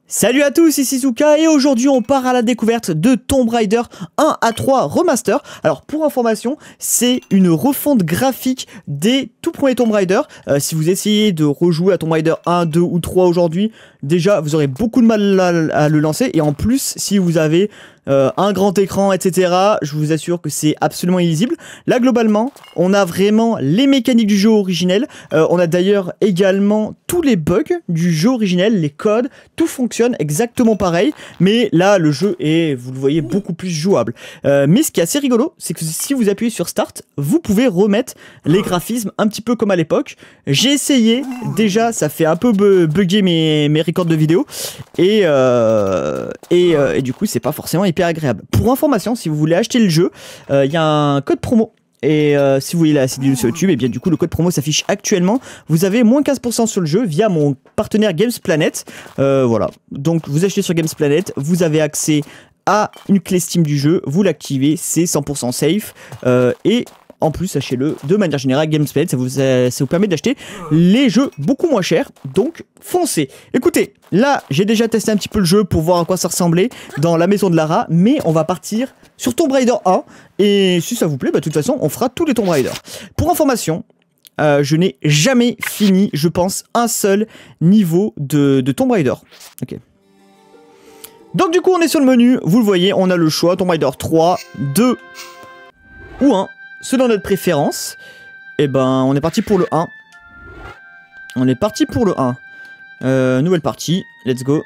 Salut à tous, ici Zuka et aujourd'hui on part à la découverte de Tomb Raider 1 à 3 Remaster. Alors pour information, c'est une refonte graphique des tout premiers Tomb Raider. Si vous essayez de rejouer à Tomb Raider 1, 2 ou 3 aujourd'hui, déjà vous aurez beaucoup de mal à le lancer. Et en plus, si vous avez un grand écran, etc., je vous assure que c'est absolument illisible. Là globalement, on a vraiment les mécaniques du jeu originel. On a d'ailleurs également tous les bugs du jeu originel, les codes, tout fonctionne exactement pareil, mais là le jeu est, vous le voyez, beaucoup plus jouable. Mais ce qui est assez rigolo, c'est que si vous appuyez sur Start, vous pouvez remettre les graphismes un petit peu comme à l'époque. J'ai essayé, déjà ça fait un peu bugger mes records de vidéo, et du coup c'est pas forcément hyper agréable. Pour information, si vous voulez acheter le jeu, il y a un code promo. Et si vous voulez la vidéo sur YouTube, et bien du coup le code promo s'affiche actuellement. Vous avez moins 15% sur le jeu via mon partenaire Games Planet. Voilà, donc vous achetez sur Games Planet, vous avez accès à une clé Steam du jeu, vous l'activez, c'est 100% safe. Et en plus, sachez-le, de manière générale, Games Planet, ça vous permet d'acheter les jeux beaucoup moins chers, donc foncez. Écoutez, là, j'ai déjà testé un petit peu le jeu pour voir à quoi ça ressemblait dans la maison de Lara, mais on va partir sur Tomb Raider 1, et si ça vous plaît, bah, de toute façon, on fera tous les Tomb Raider. Pour information, je n'ai jamais fini, je pense, un seul niveau de Tomb Raider. Ok. Donc du coup, on est sur le menu, vous le voyez, on a le choix, Tomb Raider 3, 2 ou 1. Selon notre préférence, et ben on est parti pour le 1. On est parti pour le 1. Nouvelle partie, let's go.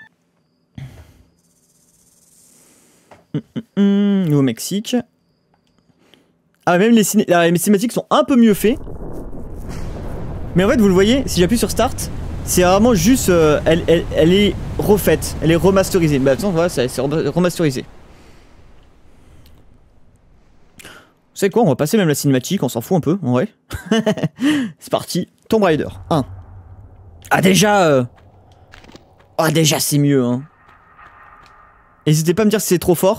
Nouveau-Mexique. Ah, même les cinématiques sont un peu mieux faits. Mais en fait, vous le voyez, si j'appuie sur Start, c'est vraiment juste. Elle est refaite, elle est remasterisée. Bah, attends, voilà, c'est remasterisé. Vous savez quoi, on va passer même la cinématique, on s'en fout un peu, en vrai. C'est parti, Tomb Raider 1. Ah déjà Ah déjà c'est mieux, hein. N'hésitez pas à me dire si c'est trop fort.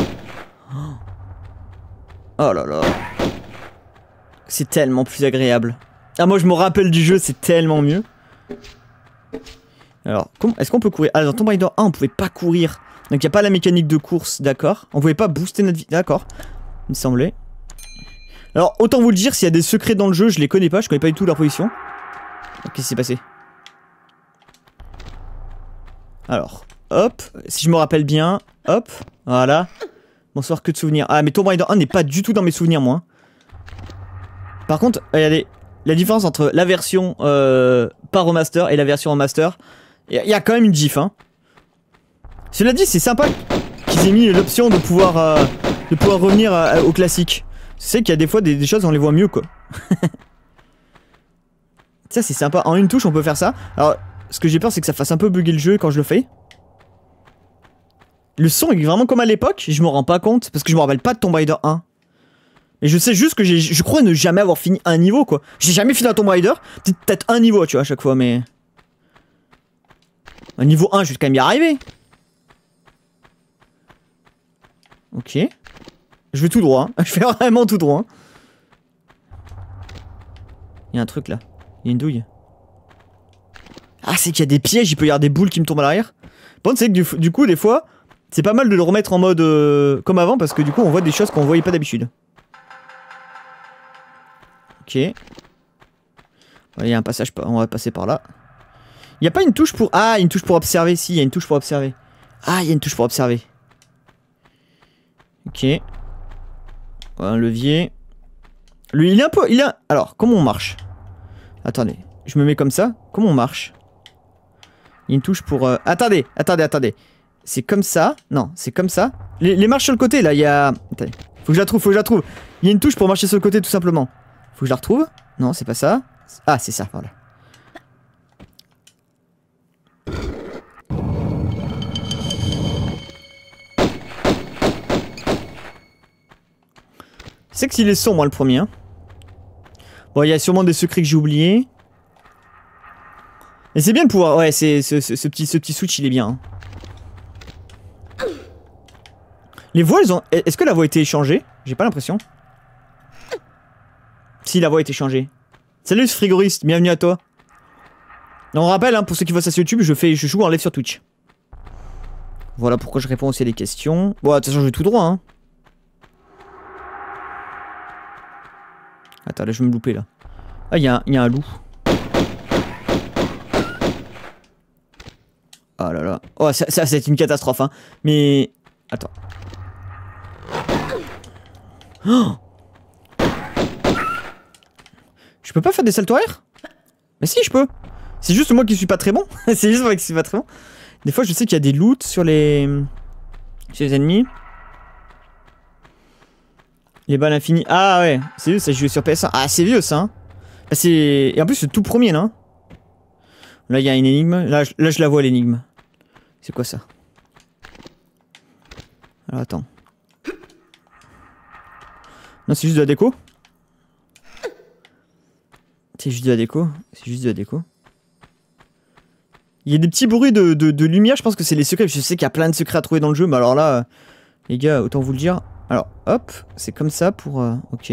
Oh là là. C'est tellement plus agréable. Ah moi je me rappelle du jeu, c'est tellement mieux. Alors, est-ce qu'on peut courir? Ah dans Tomb Raider 1 on pouvait pas courir. Donc il n'y a pas la mécanique de course, d'accord. On pouvait pas booster notre vie, d'accord. Il me semblait. Alors, autant vous le dire, s'il y a des secrets dans le jeu, je les connais pas du tout leur position. Qu'est-ce qui s'est passé? Alors, hop, si je me rappelle bien, hop, voilà. Bonsoir, que de souvenirs. Ah, mais Tomb Raider 1 n'est pas du tout dans mes souvenirs, moi. Par contre, regardez, la différence entre la version pas remaster et la version remaster, il y a quand même une diff, hein. Cela dit, c'est sympa qu'ils aient mis l'option de pouvoir revenir au classique. C'est qu'il y a des fois des choses on les voit mieux quoi. Ça c'est sympa, en une touche on peut faire ça. Alors ce que j'ai peur c'est que ça fasse un peu bugger le jeu quand je le fais. Le son est vraiment comme à l'époque, je me rends pas compte parce que je me rappelle pas de Tomb Raider 1. Et je sais juste que je crois ne jamais avoir fini un niveau quoi. J'ai jamais fini un Tomb Raider, peut-être un niveau tu vois à chaque fois mais... Un niveau 1 je vais quand même y arriver. Ok. Je vais tout droit, hein. Je fais vraiment tout droit. Il y a un truc là. Il y a une douille. Ah, c'est qu'il y a des pièges, il peut y avoir des boules qui me tombent à l'arrière. Par contre, c'est que du coup, des fois, c'est pas mal de le remettre en mode comme avant parce que du coup, on voit des choses qu'on voyait pas d'habitude. Ok. Il y a un passage, on va passer par là. Il n'y a pas une touche pour... Ah, une touche pour observer. Si, il y a une touche pour observer. Ah, il y a une touche pour observer. Ok. Un levier. Lui, il est un peu... Alors, comment on marche? Attendez. Je me mets comme ça. Comment on marche? Il y a une touche pour... Attendez. C'est comme ça. Non, c'est comme ça. Les marches sur le côté, là, il y a... Attendez. Faut que je la trouve, Il y a une touche pour marcher sur le côté, tout simplement. Faut que je la retrouve. Non, c'est pas ça. Ah, c'est ça, voilà. C'est que s'il est sombre, moi, le premier. Hein. Bon, il y a sûrement des secrets que j'ai oubliés. Et c'est bien de pouvoir... Ouais, ce petit switch, il est bien. Hein. Les voix, elles ont... Est-ce que la voix a été échangée? J'ai pas l'impression. Si, la voix a été changée. Salut ce frigoriste, bienvenue à toi. On rappelle, hein, pour ceux qui voient ça sur YouTube, je joue en live sur Twitch. Voilà pourquoi je réponds aussi à des questions. Bon, attention, je vais tout droit, hein. Attends, là, je vais me louper, là. Ah, il y a un loup. Oh là là. Oh, ça c'est une catastrophe, hein. Mais... Attends. Oh, je peux pas faire des saltos arrière? Mais si, je peux. C'est juste moi qui suis pas très bon. C'est juste moi qui suis pas très bon. Des fois, je sais qu'il y a des loots sur les ennemis. Les balles infinies. Ah ouais, c'est vieux, ça joue sur PS1. Ah, c'est vieux ça. Hein. Et en plus, c'est tout premier là. Là, il y a une énigme. Là, je la vois l'énigme. C'est quoi ça? Alors, attends. Non, c'est juste de la déco. C'est juste de la déco. C'est juste de la déco. Il y a des petits bruits de lumière. Je pense que c'est les secrets. Je sais qu'il y a plein de secrets à trouver dans le jeu. Mais alors là, les gars, autant vous le dire. Alors, hop. C'est comme ça pour... ok.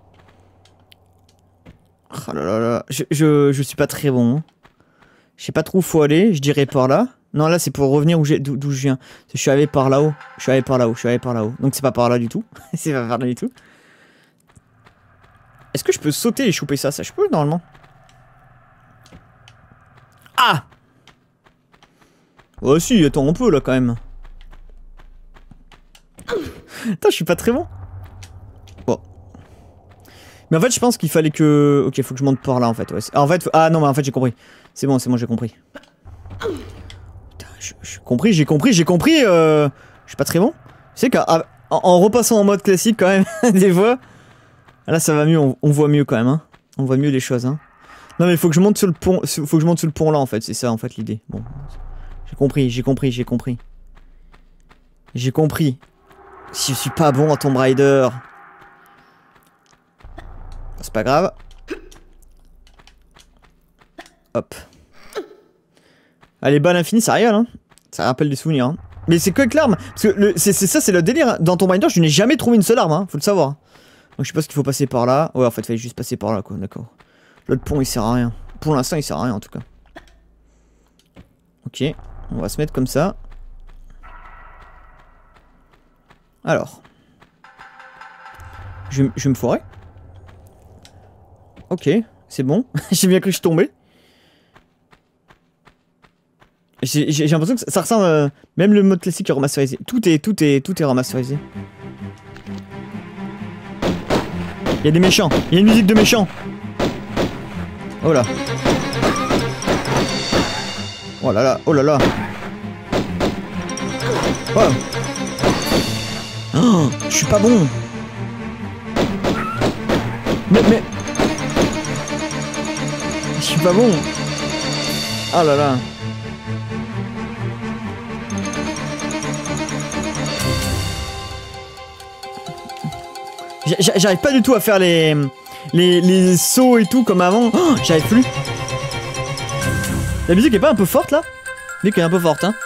Oh là là là. Je suis pas très bon. Hein. Je sais pas trop où faut aller. Je dirais par là. Non, là, c'est pour revenir d'où je viens. Je suis allé par là-haut. Je suis allé par là-haut. Je suis allé par là-haut. Donc, c'est pas par là du tout. C'est pas par là du tout. Est-ce que je peux sauter et choper ça? Ça, je peux, normalement. Ah! Oh, si, attends, on peut, là, quand même. Attends, je suis pas très bon. Bon. Mais en fait, je pense qu'il fallait que... Ok, faut que je monte par là, en fait. Ouais. En fait... Ah, non, mais en fait, j'ai compris. C'est bon, j'ai compris. J'ai compris. Je suis pas très bon. Tu sais qu'en repassant en mode classique, quand même, des fois... Là, ça va mieux, on voit mieux, quand même, hein. On voit mieux les choses, hein. Non, mais il faut que je monte sur le pont... Faut que je monte sur le pont, là, en fait. C'est ça, en fait, l'idée. Bon. J'ai compris. Si je suis pas bon en Tomb Raider... C'est pas grave. Hop. Allez, balles infinies, ça régale, hein. Ça rappelle des souvenirs, hein. Mais c'est que avec l'arme. Parce que c'est le délire. Hein. Dans Tomb Raider, je n'ai jamais trouvé une seule arme, hein. Faut le savoir. Donc je sais pas ce qu'il faut passer par là. Ouais, en fait, il fallait juste passer par là, quoi. D'accord. L'autre pont, il sert à rien. Pour l'instant, il sert à rien, en tout cas. Ok. On va se mettre comme ça. Alors. Je vais me foirer. Ok. C'est bon. J'ai bien cru que je tombais. J'ai l'impression que ça ressemble... même le mode classique est remasterisé. Tout est remasterisé. Il y a des méchants. Il y a une musique de méchants. Oh là. Oh là là. Oh là là. Oh. Oh, je suis pas bon. Mais... Je suis pas bon. Oh là là. J'arrive pas du tout à faire les sauts et tout comme avant. Oh, j'arrive plus. La musique est pas un peu forte là? La musique est un peu forte, hein.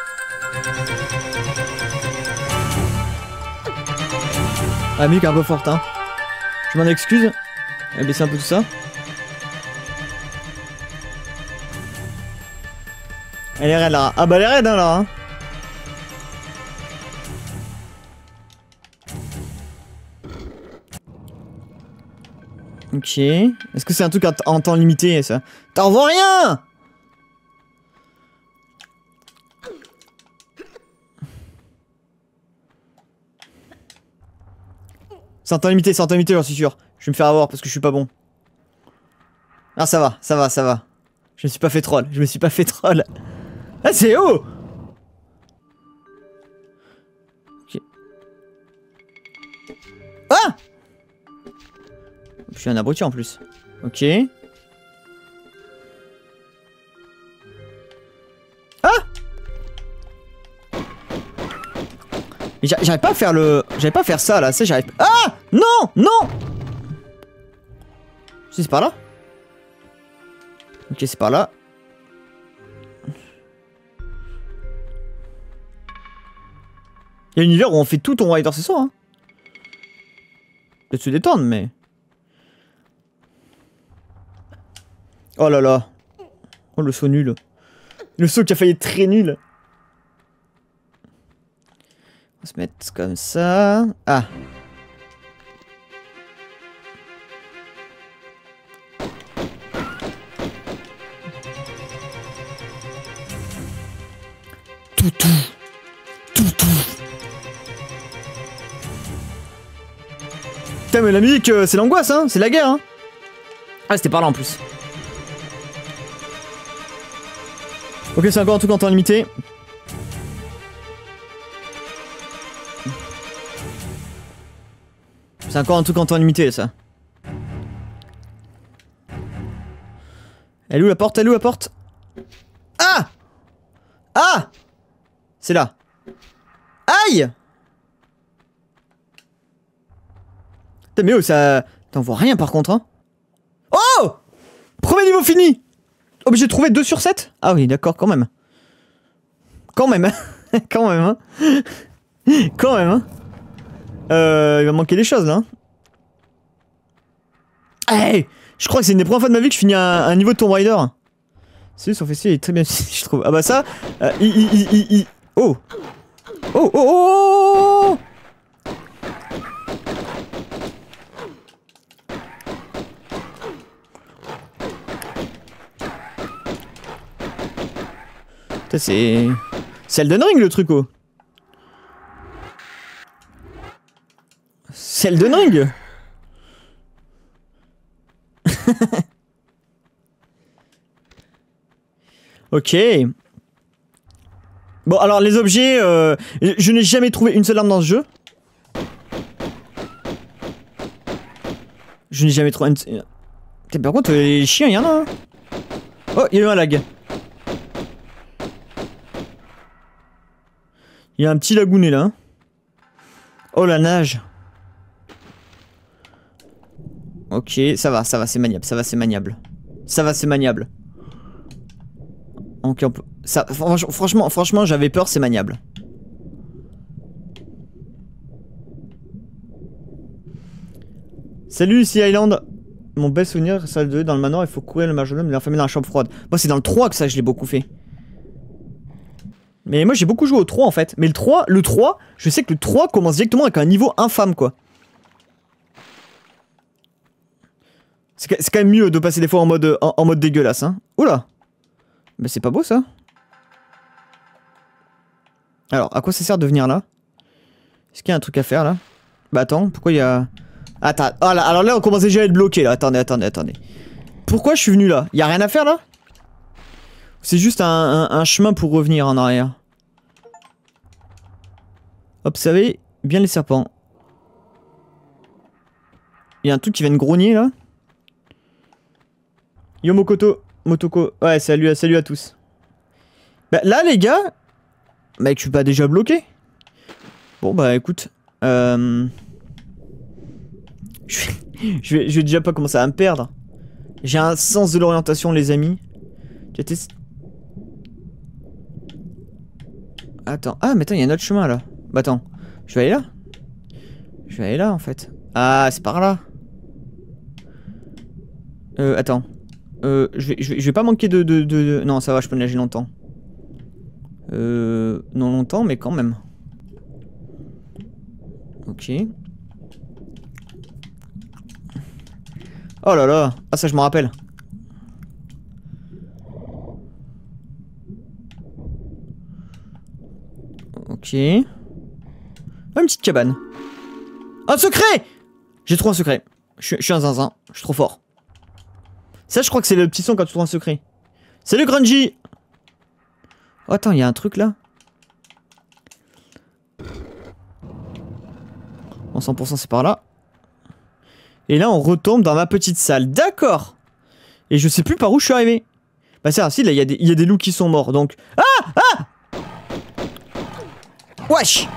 La musique est un peu forte, hein. Je m'en excuse. Je vais baisser un peu tout ça. Elle est raide là. Ah bah elle est raide hein là. Hein. Ok. Est-ce que c'est un truc en temps limité ça? T'en vois rien! C'est en temps limité, j'en suis sûr. Je vais me faire avoir parce que je suis pas bon. Ah ça va. Je me suis pas fait troll, Ah c'est haut! Ok. Ah! Je suis un abruti en plus. Ok. Ah! Mais j'arrive pas à faire j'arrive pas à faire ça là, ça j'arrive. Ah! Non! Si c'est par là? Ok, c'est par là. Il y a un univers où on fait tout Tomb Raider ce soir, hein. Peut-être se détendre, mais... Oh là là. Oh le saut nul. Le saut qui a failli être très nul. va se mettre comme ça. Ah. Toutou. Toutou. Putain mais la musique c'est l'angoisse hein, c'est la guerre hein. Ah c'était par là en plus. Ok c'est encore un truc en temps limité. C'est encore un truc en temps limité ça. Elle est où la porte? Elle est où la porte? Ah! Ah! C'est là. Aïe! Putain mais oh ça... T'en vois rien par contre hein. Oh! Premier niveau fini! Obligé de trouver 2 sur 7? Ah oui d'accord quand même. Quand même. Quand même hein. Quand même hein. Il va manquer des choses là. Hey, je crois que c'est une des premières fois de ma vie que je finis un niveau de Tomb Raider. C'est son fessier il est très bien je trouve. Ah bah ça, oh. Oh oh oh. Putain c'est Elden Ring le truc oh. C'est Elden Ring. Ok. Bon alors les objets, je n'ai jamais trouvé une seule arme dans ce jeu. Je n'ai jamais trouvé une... Par contre les chiens y'en a un. Oh il y a eu un lag. Il y a un petit lagounet là. Oh la nage. Ok, ça va, c'est maniable, ça va, c'est maniable. Ça va, c'est maniable. Ok, on peut... Ça, franchement, j'avais peur, c'est maniable. Salut, ici Island. Mon best souvenir, salle 2, dans le manoir, il faut courir le majordome et l'enfermer dans la chambre froide. Moi, c'est dans le 3 que ça, je l'ai beaucoup fait. Mais moi, j'ai beaucoup joué au 3, en fait. Mais le 3, je sais que le 3 commence directement avec un niveau infâme, quoi. C'est quand même mieux de passer des fois en mode dégueulasse, hein. Oula. Mais c'est pas beau, ça. Alors, à quoi ça sert de venir là? Est-ce qu'il y a un truc à faire, là? Bah attends, pourquoi il y a... Attends, oh là, alors là, on commence déjà à être bloqué, là. Attendez. Pourquoi je suis venu là? Il y a rien à faire, là? C'est juste un chemin pour revenir en arrière. Observez bien les serpents. Il y a un truc qui vient de grogner, là. Yo Mokoto, Motoko, ouais salut à tous. Bah là les gars, mec je suis pas déjà bloqué. Bon bah écoute, je vais déjà pas commencer à me perdre. J'ai un sens de l'orientation les amis. Attends, ah mais attends il y a un autre chemin là. Bah attends, je vais aller là. Je vais aller là en fait. Ah c'est par là. Attends. Je vais pas manquer de... Non, ça va, je peux nager longtemps. Non longtemps, mais quand même. Ok. Oh là là. Ah, ça, je m'en rappelle. Ok. Ah, une petite cabane. Un secret! J'ai trouvé un secret. Je suis un zinzin. Je suis trop fort. Ça, je crois que c'est le petit son quand tu trouves un secret. Salut Grungy! Oh, attends, il y a un truc là. En 100% c'est par là. Et là, on retombe dans ma petite salle. D'accord! Et je sais plus par où je suis arrivé. Bah, c'est si, là, il y a des loups qui sont morts, donc... Ah! Ah! Wesh!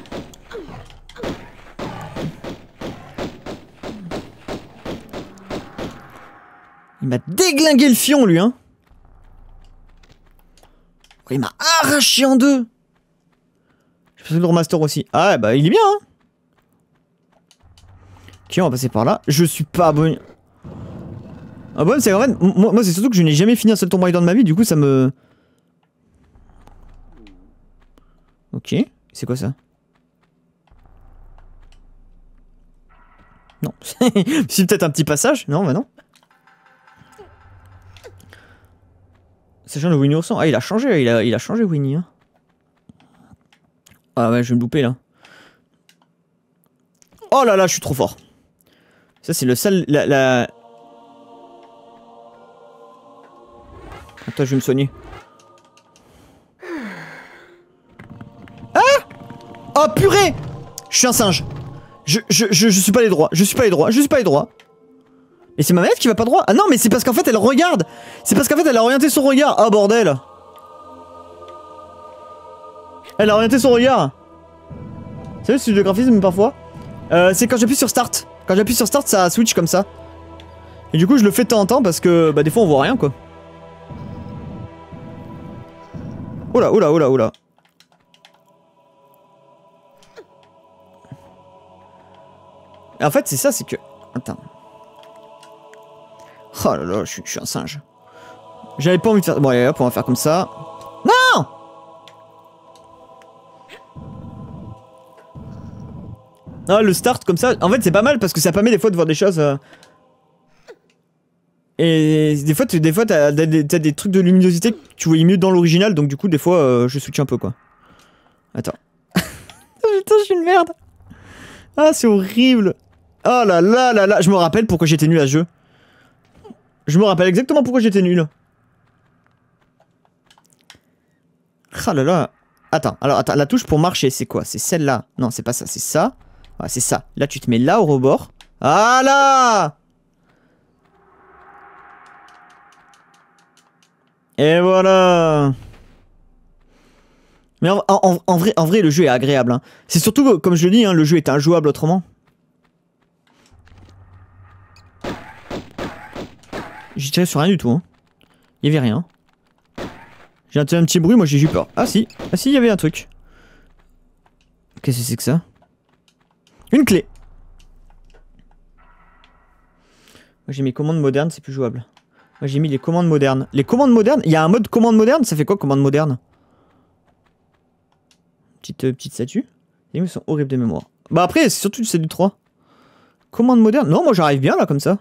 Il m'a déglingué le fion, lui, hein. Oh, il m'a arraché en deux. Je fais le remaster aussi. Ah, bah, il est bien, hein. Ok, on va passer par là. Je suis pas abonné. Ah, bon, c'est vrai. Moi c'est surtout que je n'ai jamais fini un seul Tomb Raider de ma vie. Du coup, ça me... Ok. C'est quoi ça? C'est peut-être un petit passage. Non, bah non. Sachant le Winnie Ourson. Ah, il a changé, il a changé Winnie. Hein. Ah ouais, je vais me louper là. Oh là là, je suis trop fort. Ça, c'est le sale. Attends, je vais me soigner. Ah! Oh purée! Je suis un singe. Je suis pas les droits. Je suis pas les droits. Je suis pas les droits. Et c'est ma manette qui va pas droit. Ah non, mais c'est parce qu'en fait elle regarde. C'est parce qu'en fait elle a orienté son regard. Ah bordel. Elle a orienté son regard. Vous savez, c'est le graphisme parfois. C'est quand j'appuie sur Start. Quand j'appuie sur Start, ça switch comme ça. Et du coup, je le fais de temps en temps parce que bah, des fois on voit rien quoi. Oula, oula, oula, oula. Et en fait, c'est ça, c'est que. Attends. Oh là là, je suis un singe. J'avais pas envie de faire. Bon, allez hop, on va faire comme ça. Non! Ah, le start comme ça, en fait, c'est pas mal parce que ça permet des fois de voir des choses. Et des fois, t'as des trucs de luminosité que tu voyais mieux dans l'original, donc du coup, des fois, je switch un peu quoi. Attends. Putain, je suis une merde. Ah, c'est horrible. Oh là là là là, je me rappelle pourquoi j'étais nul à ce jeu. Je me rappelle exactement pourquoi j'étais nul. Ah là là. Attends, alors attends, la touche pour marcher, c'est quoi? C'est celle-là. Non, c'est pas ça, c'est ça. Ah, c'est ça. Là, tu te mets là au rebord. Ah là! Et voilà. Mais en vrai, le jeu est agréable. Hein. C'est surtout, comme je le dis, hein, le jeu est injouable autrement. J'ai tiré sur rien du tout. Hein. Il y avait rien. J'ai entendu un petit bruit, moi j'ai eu peur. Ah si, il y avait un truc. Qu'est-ce que c'est que ça? Une clé. Moi j'ai mis commandes modernes, c'est plus jouable. Moi j'ai mis les commandes modernes. Les commandes modernes, il y a un mode commande moderne, ça fait quoi commande moderne? Petite statue. Les mots sont horribles de mémoire. Bah après, c'est surtout c'est du 3. Commande moderne. Non, moi j'arrive bien là comme ça.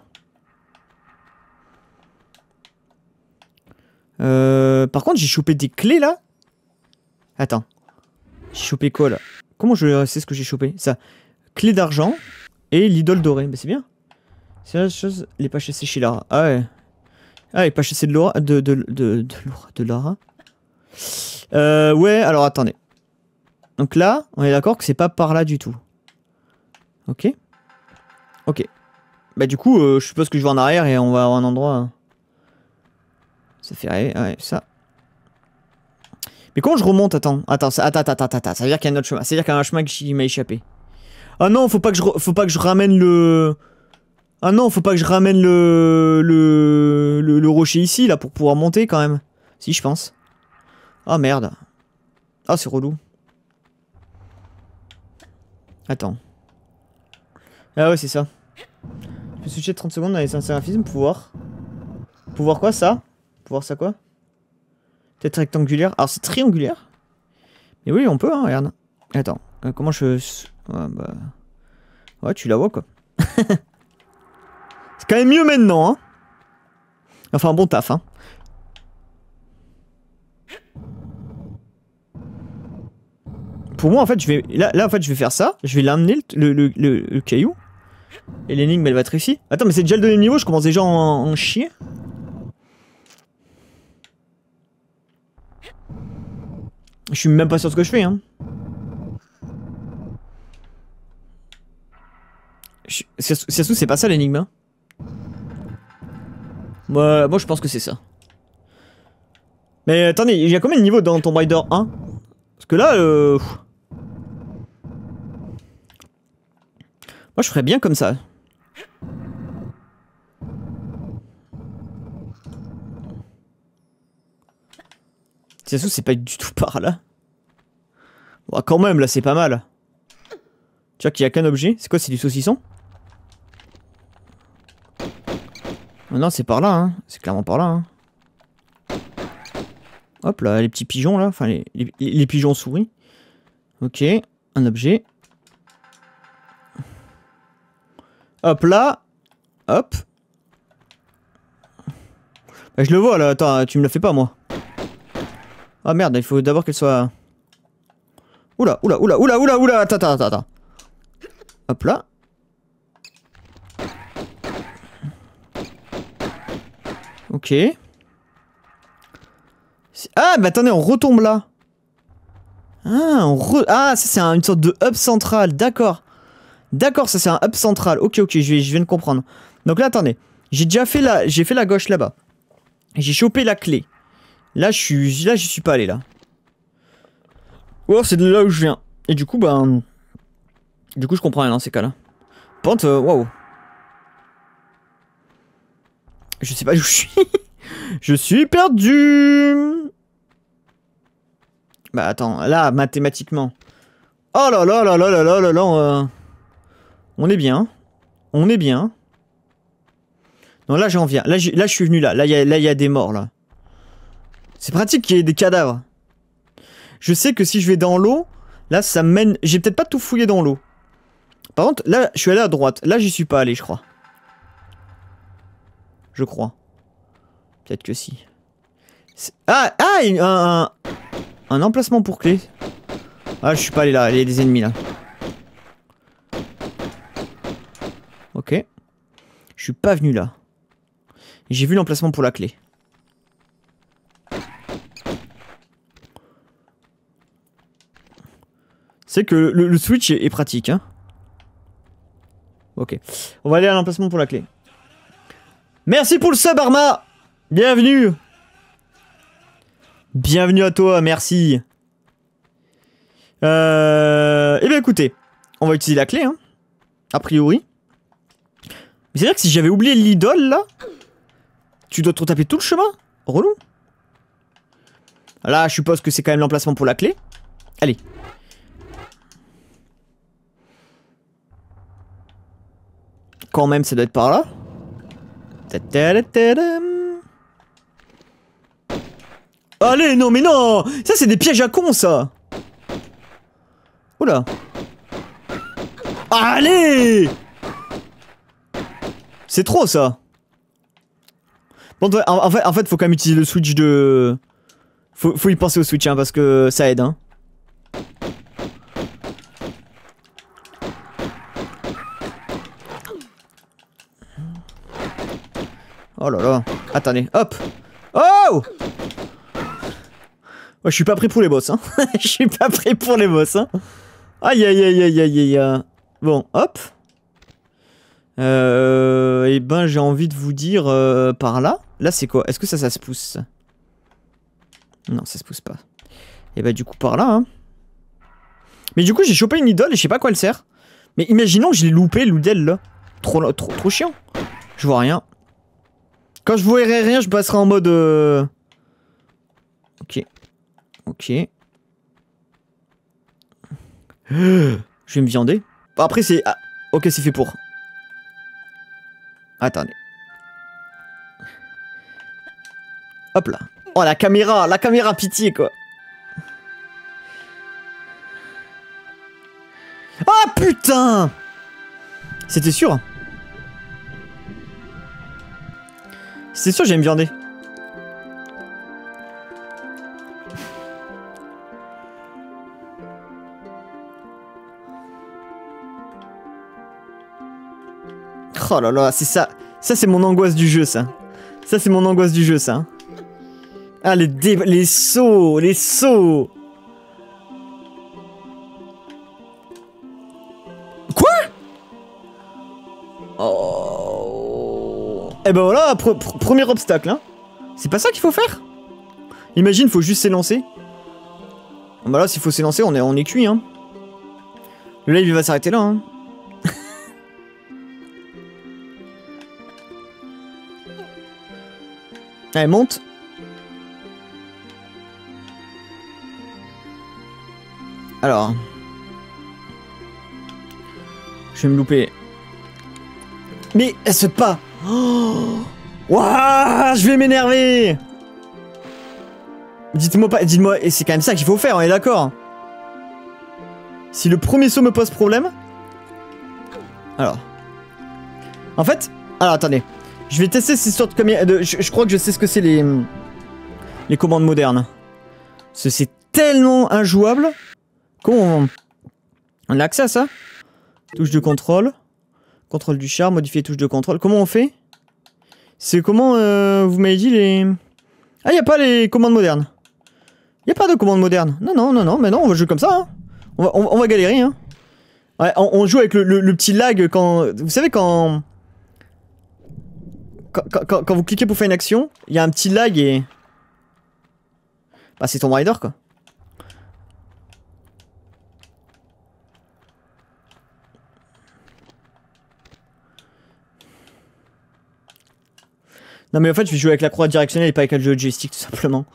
Par contre, j'ai chopé des clés là. Attends. J'ai chopé quoi là? Comment je sais ce que j'ai chopé? Ça. Clé d'argent et l'idole dorée. Mais c'est bien. C'est la chose. Les pas chassés chez Lara. Ah ouais. Ah, les pas chassés de Laura. De Lara. Ouais, alors attendez. Donc là, on est d'accord que c'est pas par là du tout. Ok. Ok. Bah du coup, je suppose que je vais en arrière et on va avoir un endroit... Ça fait rêver, ouais, ça. Mais comment je remonte? Attends. Ça veut dire qu'il y a un autre chemin. Ça veut dire qu'il y a un chemin qui m'a échappé. Ah non, faut pas que je ramène le... Ah non, faut pas que je ramène le rocher ici, là, pour pouvoir monter, quand même. Si, je pense. Ah, merde. Ah, c'est relou. Attends. Ah ouais, c'est ça. Je peux switcher 30 secondes dans les graphismes pour voir. Pour voir quoi, ça? Pour voir ça quoi? Peut-être rectangulaire. Alors, c'est triangulaire. Mais oui, on peut, hein, regarde. Attends. Comment je... Ouais, bah... Ouais, tu la vois, quoi. C'est quand même mieux maintenant, hein. Enfin, bon taf, hein. Pour moi, en fait, je vais... Là, en fait, je vais faire ça. Je vais l'amener, le caillou. Et l'énigme, elle va être ici. Attends, mais c'est déjà le deuxième niveau, je commence déjà en chier. Je suis même pas sûr de ce que je fais, hein. Surtout, c'est pas ça l'énigme, hein. Moi, je pense que c'est ça. Mais attendez, il y a combien de niveaux dans Tomb Raider 1? Parce que là, moi, je ferais bien comme ça. C'est sûr, c'est pas du tout par là. Bon, quand même, là, c'est pas mal. Tu vois qu'il y a qu'un objet. C'est quoi, c'est du saucisson? Oh non, c'est par là, hein. C'est clairement par là, hein. Hop là, les petits pigeons, là. Enfin, les pigeons souris. Ok, un objet. Hop là. Hop. Bah, je le vois là, attends, tu me la fais pas moi. Ah merde, il faut d'abord qu'elle soit... Oula, oula, oula, oula, oula, oula, attends. Hop là. Ok. Ah, mais attendez, on retombe là. Ah, ça c'est une sorte de hub central, d'accord. D'accord, ça c'est un hub central. Ok, je viens de comprendre. Donc là, attendez. J'ai fait la gauche là-bas. J'ai chopé la clé. Là, je suis pas allé là. Ou alors c'est de là où je viens. Et du coup, ben... Du coup, je comprends rien dans ces cas-là. Par contre, waouh. Je sais pas où je suis. Je suis perdu. Bah attends, là, mathématiquement. Oh là là là là là là là là. On est bien. On est bien. Non, là, j'en viens. Là, je suis venu là. Là, il y a des morts, là. C'est pratique qu'il y ait des cadavres. Je sais que si je vais dans l'eau, là, ça mène... J'ai peut-être pas tout fouillé dans l'eau. Par contre, là, je suis allé à droite. Là, j'y suis pas allé, je crois. Je crois. Peut-être que si. Un emplacement pour clé. Ah, je suis pas allé là. Il y a des ennemis, là. Ok. Je suis pas venu là. J'ai vu l'emplacement pour la clé. C'est que le switch est pratique, hein. Ok. On va aller à l'emplacement pour la clé. Merci pour le sub, Arma. Bienvenue. Bienvenue à toi, merci. Eh bien écoutez, on va utiliser la clé, hein. A priori. Mais c'est vrai que si j'avais oublié l'idole, là, tu dois te retaper tout le chemin. Relou. Là, je suppose que c'est quand même l'emplacement pour la clé. Allez. Quand même, ça doit être par là. Allez, non, mais non. Ça, c'est des pièges à con, ça. Oula. Allez. C'est trop, ça. Bon, en fait, faut quand même utiliser le switch de... Faut y penser au switch, hein, parce que ça aide, hein. Oh là là. Attendez, hop. Oh! Ouais, je suis pas prêt pour les boss, hein. Je suis pas prêt pour les boss, hein. Aïe aïe aïe aïe aïe aïe. Bon, hop. Et ben, j'ai envie de vous dire par là. Là, c'est quoi? Est-ce que ça se pousse? Non, ça se pousse pas. Et bah, du coup, par là, hein. Mais du coup, j'ai chopé une idole et je sais pas à quoi elle sert. Mais imaginons que je l'ai loupé, l'idole, là. Trop chiant. Je vois rien. Quand je verrai rien, je passerai en mode... Ok. Ok. Je vais me viander. Après, c'est... Ah, ok, c'est fait pour. Attendez. Hop là. Oh, la caméra pitié, quoi. Ah, putain! C'était sûr. C'est sûr, j'aime viander. Oh là là, c'est ça. Ça, c'est mon angoisse du jeu, ça. Ça, c'est mon angoisse du jeu, ça. Ah, les sauts, les sauts. Quoi? Oh. Eh ben voilà, premier obstacle, hein. C'est pas ça qu'il faut faire? Imagine, faut juste s'élancer. Bah là, s'il faut s'élancer, on est cuit, hein. Le live, il va s'arrêter là, hein. Allez, monte. Alors. Je vais me louper. Mais elle saute pas. Oh, ouah, je vais m'énerver. Dites-moi pas, dites-moi, et c'est quand même ça qu'il faut faire, on est d'accord. Si le premier saut me pose problème. Alors. En fait... Alors, attendez. Je vais tester cette histoire de combien... Je crois que je sais ce que c'est les commandes modernes. C'est tellement injouable. Comment on a accès à ça? Touche de contrôle. Contrôle du char, modifier touche de contrôle. Comment on fait? C'est comment vous m'avez dit les... Ah, y a pas les commandes modernes. Y a pas de commandes modernes. Non, non, non, non, mais non, on va jouer comme ça. Hein. On va galérer. Hein. Ouais, on joue avec le petit lag quand... Vous savez quand vous cliquez pour faire une action, il y a un petit lag et... Bah c'est Tomb Raider quoi. Non mais en fait je vais jouer avec la croix directionnelle et pas avec le joystick tout simplement.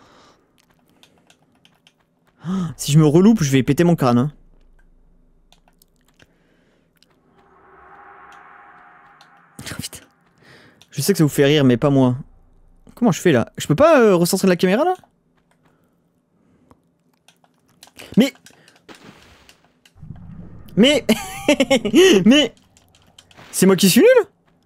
Si je me reloupe je vais péter mon crâne. Hein. Oh, putain. Je sais que ça vous fait rire mais pas moi. Comment je fais là? Je peux pas recentrer la caméra là? Mais... Mais... C'est moi qui suis nul?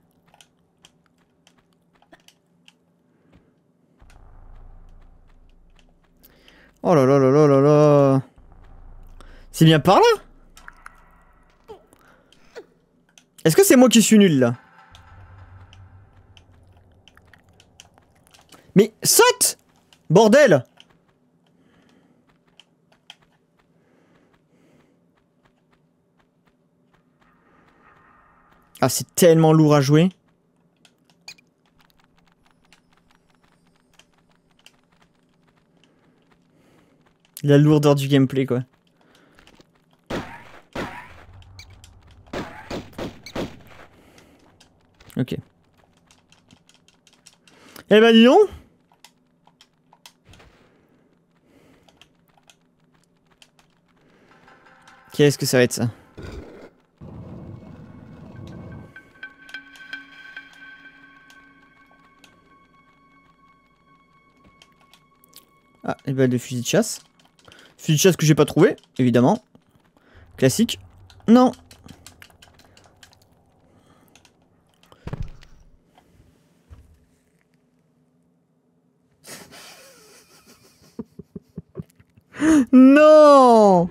Oh là là là là là là. C'est bien par là? Est-ce que c'est moi qui suis nul là? Mais saute! Bordel! Ah, c'est tellement lourd à jouer. La lourdeur du gameplay, quoi. Ok. Eh ben, dis donc. Qu'est-ce que ça va être, ça? Ah, et ben, de fusil de chasse. Fusil de chasse que j'ai pas trouvé, évidemment. Classique. Non. Non.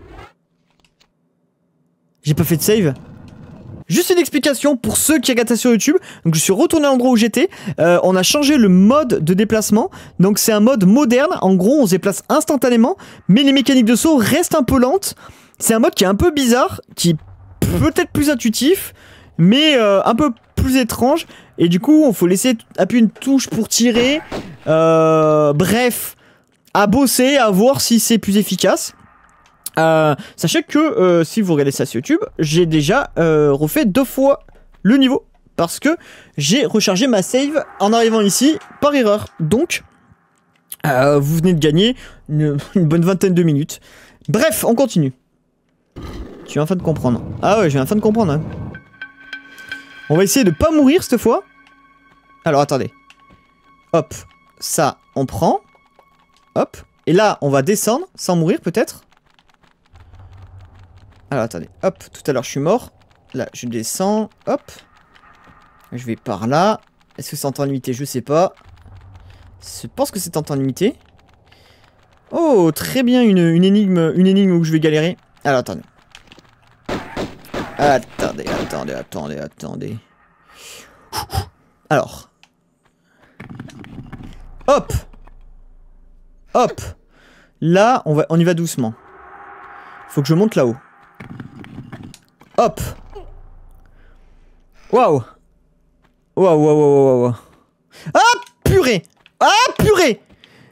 J'ai pas fait de save. Juste une explication pour ceux qui regardent ça sur YouTube. Donc je suis retourné à l'endroit où j'étais. On a changé le mode de déplacement. Donc c'est un mode moderne. En gros on se déplace instantanément. Mais les mécaniques de saut restent un peu lentes. C'est un mode qui est un peu bizarre. Qui est peut-être plus intuitif. Mais un peu plus étrange. Et du coup il faut laisser appuyer une touche pour tirer. Bref. À bosser, à voir si c'est plus efficace. Sachez que si vous regardez ça sur YouTube, j'ai déjà refait 2 fois le niveau parce que j'ai rechargé ma save en arrivant ici par erreur. Donc, vous venez de gagner une bonne vingtaine de minutes. Bref, on continue. Tu es en train de comprendre. Ah ouais, je viens en train de comprendre. Hein. On va essayer de pas mourir cette fois. Alors, attendez. Hop, ça, on prend. Hop. Et là, on va descendre sans mourir peut-être. Alors attendez, hop, tout à l'heure je suis mort. Là, je descends, hop. Je vais par là. Est-ce que c'est en temps limité? Je sais pas. Je pense que c'est en temps limité. Oh, très bien, une énigme où je vais galérer. Alors attendez. Attendez. Alors. Hop. Hop. Là, on y va doucement. Faut que je monte là-haut. Hop. Waouh. Waouh. Ah, purée. Ah, purée.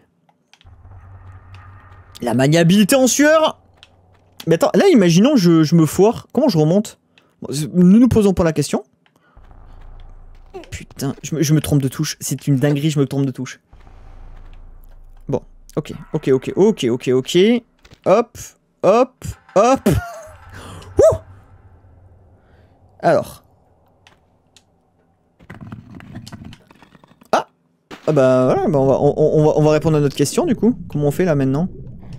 La maniabilité en sueur. Mais attends, là, imaginons je me foire. Comment je remonte? Nous nous posons pas la question. Putain, je me trompe de touche. C'est une dinguerie, je me trompe de touche. Bon, ok. Hop. Ouh. Alors. Ah bah voilà, bah on va répondre à notre question du coup. Comment on fait là maintenant?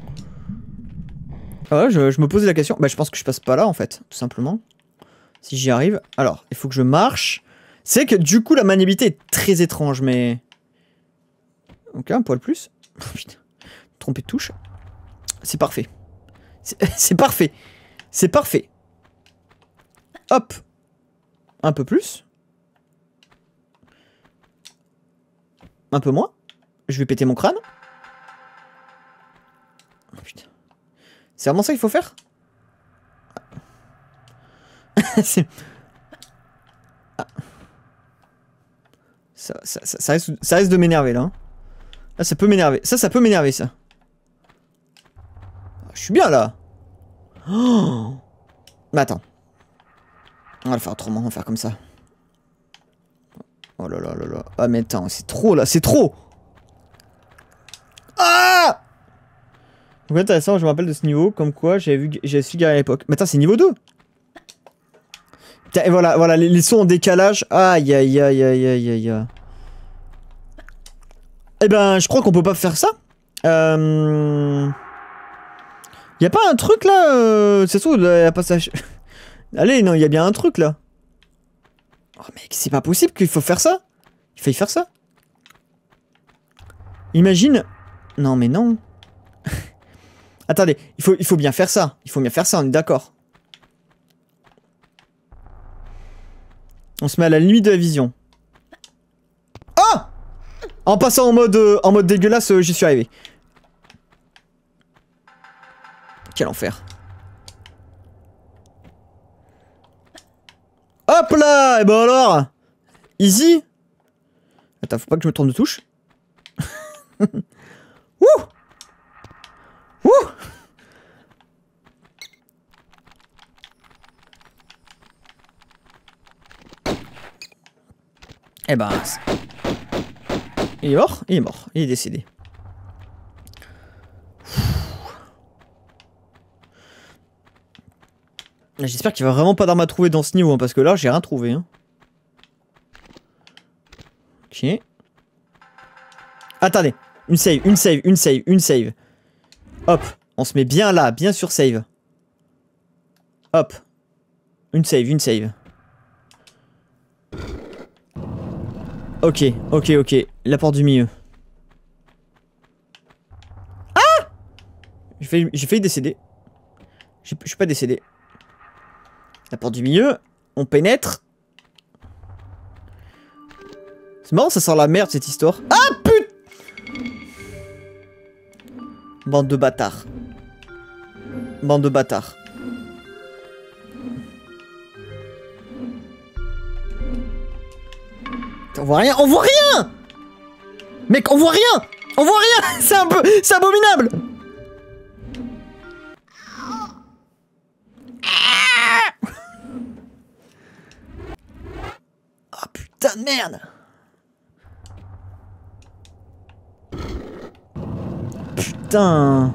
Ah ouais, je me posais la question. Bah je pense que je passe pas là en fait, tout simplement. Si j'y arrive. Alors, il faut que je marche. C'est que du coup la maniabilité est très étrange, mais... Ok, un poil plus. Oh, putain. Trompé de touche. C'est parfait. C'est parfait. C'est parfait. Hop. Un peu plus. Un peu moins. Je vais péter mon crâne. Oh, putain. C'est vraiment ça qu'il faut faire? C'est... Ah. Ça risque de m'énerver là. Là, ça peut m'énerver. Ça peut m'énerver, ça. Je suis bien là. Oh. Mais attends. On va le faire autrement, on va faire comme ça. Oh là là là là. Ah mais attends, c'est trop là, c'est trop. Ah! Donc intéressant, je me rappelle de ce niveau, comme quoi j'ai su garer à l'époque. Mais attends, c'est niveau 2. Et voilà, les sons en décalage. Aïe aïe aïe aïe aïe aïe. Eh ben, je crois qu'on peut pas faire ça. Y'a pas un truc là c'est sûr, y'a pas ça. Allez, non, y'a bien un truc là. Oh mec, c'est pas possible qu'il faut faire ça. Il faut y faire ça. Imagine. Non mais non. Attendez, il faut bien faire ça. Il faut bien faire ça, on est d'accord. On se met à la limite de la vision. Ah! En passant en mode dégueulasse, j'y suis arrivé. Quel enfer. Hop là! Et ben alors! Easy! Attends, faut pas que je me trompe de touche. Wouh! Wouh! Eh ben... Il est mort? Il est mort. Il est décédé. J'espère qu'il va vraiment pas d'armes à trouver dans ce niveau, hein, parce que là, j'ai rien trouvé. Hein. Ok. Attendez. Une save. Hop. On se met bien là, bien sur save. Hop. Une save. Ok. La porte du milieu. Ah! J'ai failli décéder. Je suis pas décédé. La porte du milieu. On pénètre. C'est marrant, ça sent la merde cette histoire. Ah putain! Bande de bâtards. On voit rien, Mec, on voit rien. C'est abominable. Ah putain de merde. Putain.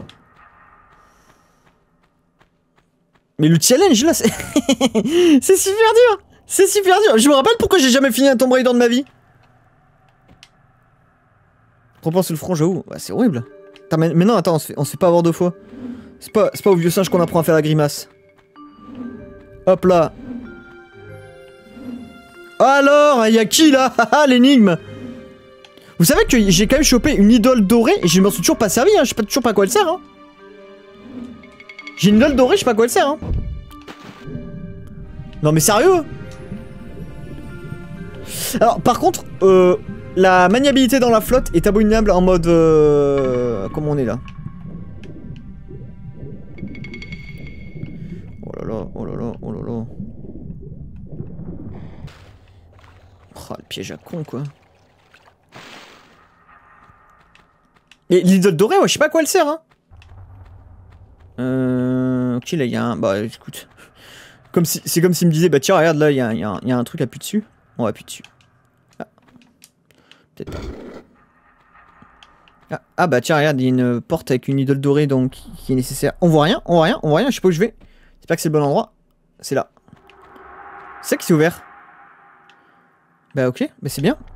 Mais le challenge là, c'est c'est super dur. Je me rappelle pourquoi j'ai jamais fini un Tomb Raider de ma vie. Reprends sous le front, j'avoue. Ouais, c'est horrible. Attends, mais non, attends, on se fait pas avoir deux fois. C'est pas au vieux singe qu'on apprend à faire la grimace. Hop là. Alors, y'a qui là? Haha, l'énigme. Vous savez que j'ai quand même chopé une idole dorée et je m'en suis toujours pas servi, hein. Je sais toujours pas à quoi elle sert, hein. J'ai une idole dorée, je sais pas à quoi elle sert, hein. Non mais sérieux? Alors, par contre, la maniabilité dans la flotte est abominable en mode... comment on est là? Oh là là. Oh, le piège à con, quoi. Et l'idole dorée, ouais, je sais pas à quoi elle sert, hein. Ok, là, il y a un... Bah, écoute. C'est comme s'il me disait, bah tiens, regarde, là, il y a un truc à appuyer dessus. On va appuyer dessus. Ah. Peut-être pas. Ah, bah tiens, regarde, il y a une porte avec une idole dorée, donc, qui est nécessaire. On voit rien, je sais pas où je vais. J'espère que c'est le bon endroit. C'est là. C'est ça qui s'est ouvert. Bah ok, bah c'est bien.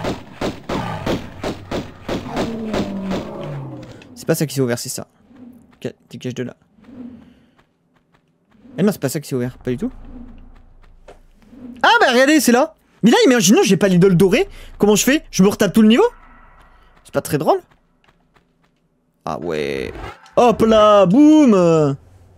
C'est pas ça qui s'est ouvert, c'est ça. Dégage de là. Eh non, c'est pas ça qui s'est ouvert, pas du tout. Ah bah regardez, c'est là. Mais là, imaginons, j'ai pas l'idole dorée. Comment je fais? Je me retape tout le niveau? C'est pas très drôle. Ah ouais. Hop là, boum.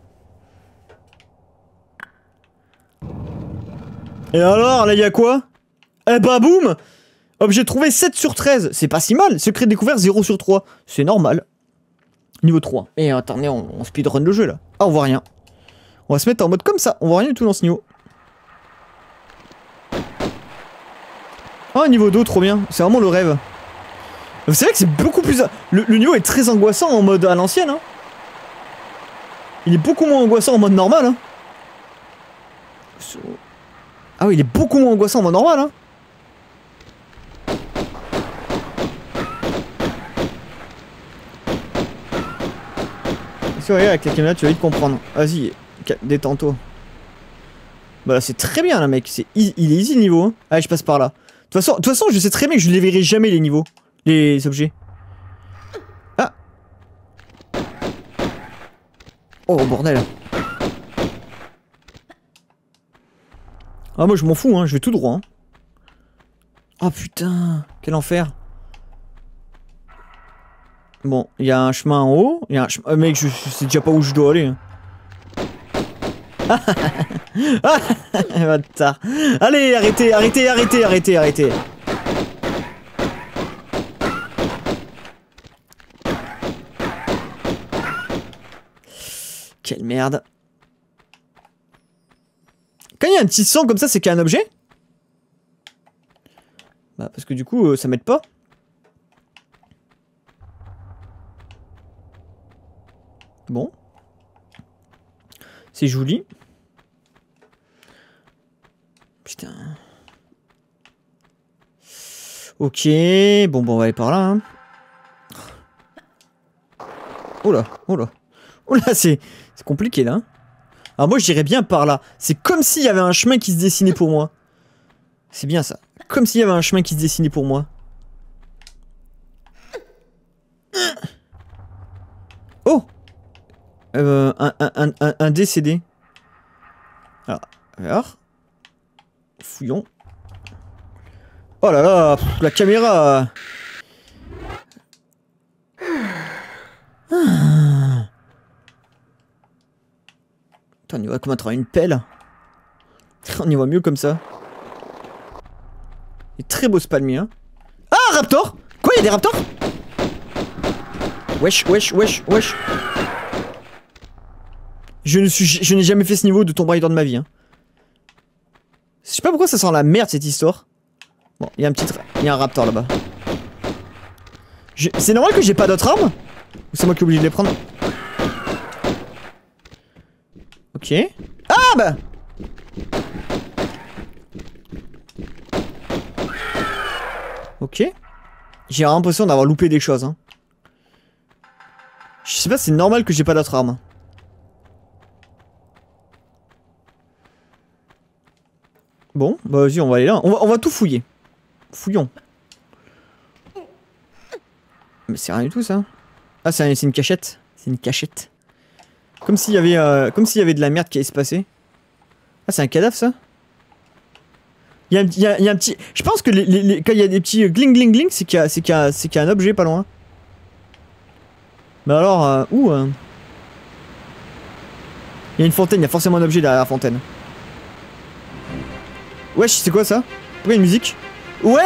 Et alors, là, y'a quoi? Eh bah boum. Objet trouvé 7 sur 13. C'est pas si mal. Secret découvert 0 sur 3. C'est normal. Niveau 3. Et attendez, on speedrun le jeu là. Ah, on voit rien. On va se mettre en mode comme ça. On voit rien du tout dans ce niveau. Oh, niveau d'eau, trop bien. C'est vraiment le rêve. C'est vrai que c'est beaucoup plus... Le niveau est très angoissant en mode à l'ancienne. Hein. Il est beaucoup moins angoissant en mode normal. Hein. Ah oui, il est beaucoup moins angoissant en mode normal. Hein. Si regarde avec la caméra, tu vas vite comprendre. Vas-y, détends-toi. Bah là, c'est très bien, là, mec. Il est easy le niveau. Hein. Allez, je passe par là. De toute façon, je sais très bien que je les verrai jamais, les niveaux. Les objets. Ah. Oh, bordel. Ah, moi, je m'en fous, hein. Je vais tout droit. Hein. Oh, putain. Quel enfer. Bon, il y a un chemin en haut. Il y a un chemin... mec, je sais déjà pas où je dois aller. Bâtard. Allez, arrêtez. Quelle merde. Quand il y a un petit sang comme ça, c'est qu'il y a un objet? Bah, parce que du coup, ça m'aide pas. Bon. C'est joli. Putain. Ok. Bon, on va aller par là. Hein. Oh là, oh là. Oh là, c'est compliqué là. Alors moi, j'irais bien par là. C'est comme s'il y avait un chemin qui se dessinait pour moi. C'est bien ça. Comme s'il y avait un chemin qui se dessinait pour moi. Oh! Un décédé. Alors. Fouillons. Oh là là, la caméra. Putain, on y voit comment travailler une pelle. On y voit mieux comme ça. Il est très beau ce palmier. Hein. Ah, raptor. Quoi, il y a des raptors? Wesh. Je n'ai jamais fait ce niveau de Tomb Raider de ma vie. Hein. Je sais pas pourquoi ça sent la merde cette histoire. Bon, il y a un raptor là-bas. C'est normal que j'ai pas d'autres armes? Ou c'est moi qui est obligé de les prendre? Ok. Ah bah! Ok. J'ai l'impression d'avoir loupé des choses. Hein. Je sais pas si c'est normal que j'ai pas d'autres armes. Bon, bah vas-y, on va aller là. On va tout fouiller. Fouillons. Mais c'est rien du tout ça. Ah, c'est une cachette. C'est une cachette. Comme s'il y avait de la merde qui allait se passer. Ah, c'est un cadavre ça. Il y a un petit... Je pense que quand il y a des petits gling gling gling, c'est qu'il y a un objet pas loin. Mais alors, où il y a une fontaine, il y a forcément un objet derrière la fontaine. Wesh, c'est quoi ça? Pourquoi il y a une musique? Ouais.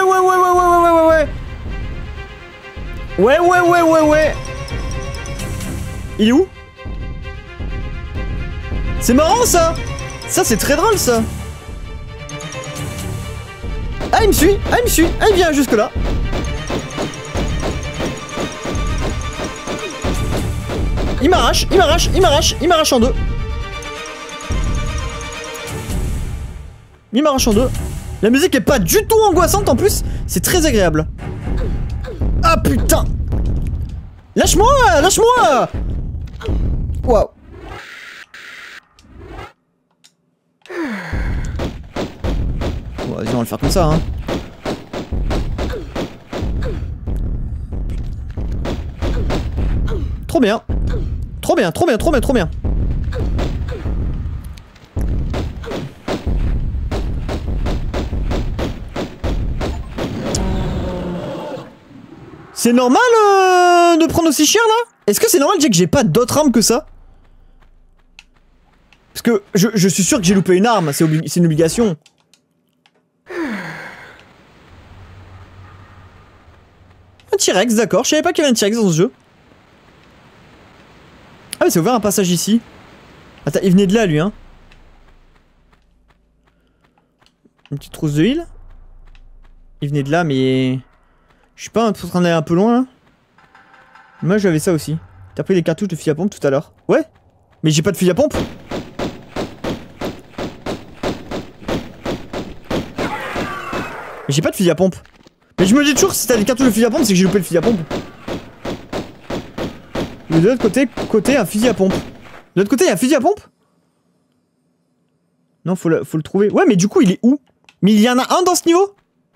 Il est où? C'est marrant ça! Ça c'est très drôle ça! Ah il me suit! Ah il vient jusque là! Il m'arrache en deux! Il m'arrache en deux! La musique est pas du tout angoissante en plus! C'est très agréable! Ah putain! Lâche-moi! Waouh! Bon, vas-y, on va le faire comme ça, hein. Trop bien! Trop bien, trop bien, trop bien, trop bien. C'est normal de prendre aussi cher là? Est-ce que c'est normal Jack, que j'ai pas d'autres armes que ça? Parce que je suis sûr que j'ai loupé une arme, c'est une obligation. Un T-Rex, d'accord, je savais pas qu'il y avait un T-Rex dans ce jeu. Ah mais c'est ouvert un passage ici. Attends, il venait de là lui hein. Une petite trousse de heal. Il venait de là mais... Je suis pas en train d'aller un peu loin là. Moi j'avais ça aussi. T'as pris les cartouches de fusil à pompe tout à l'heure. Ouais. Mais j'ai pas de fusil à pompe. Mais j'ai pas de fusil à pompe. Mais je me dis toujours si t'as des cartouches de fusil à pompe c'est que j'ai loupé le fusil à pompe. Mais de l'autre côté un fusil à pompe. De l'autre côté il y a un fusil à pompe. Non faut le trouver. Ouais mais du coup il est où? Mais il y en a un dans ce niveau?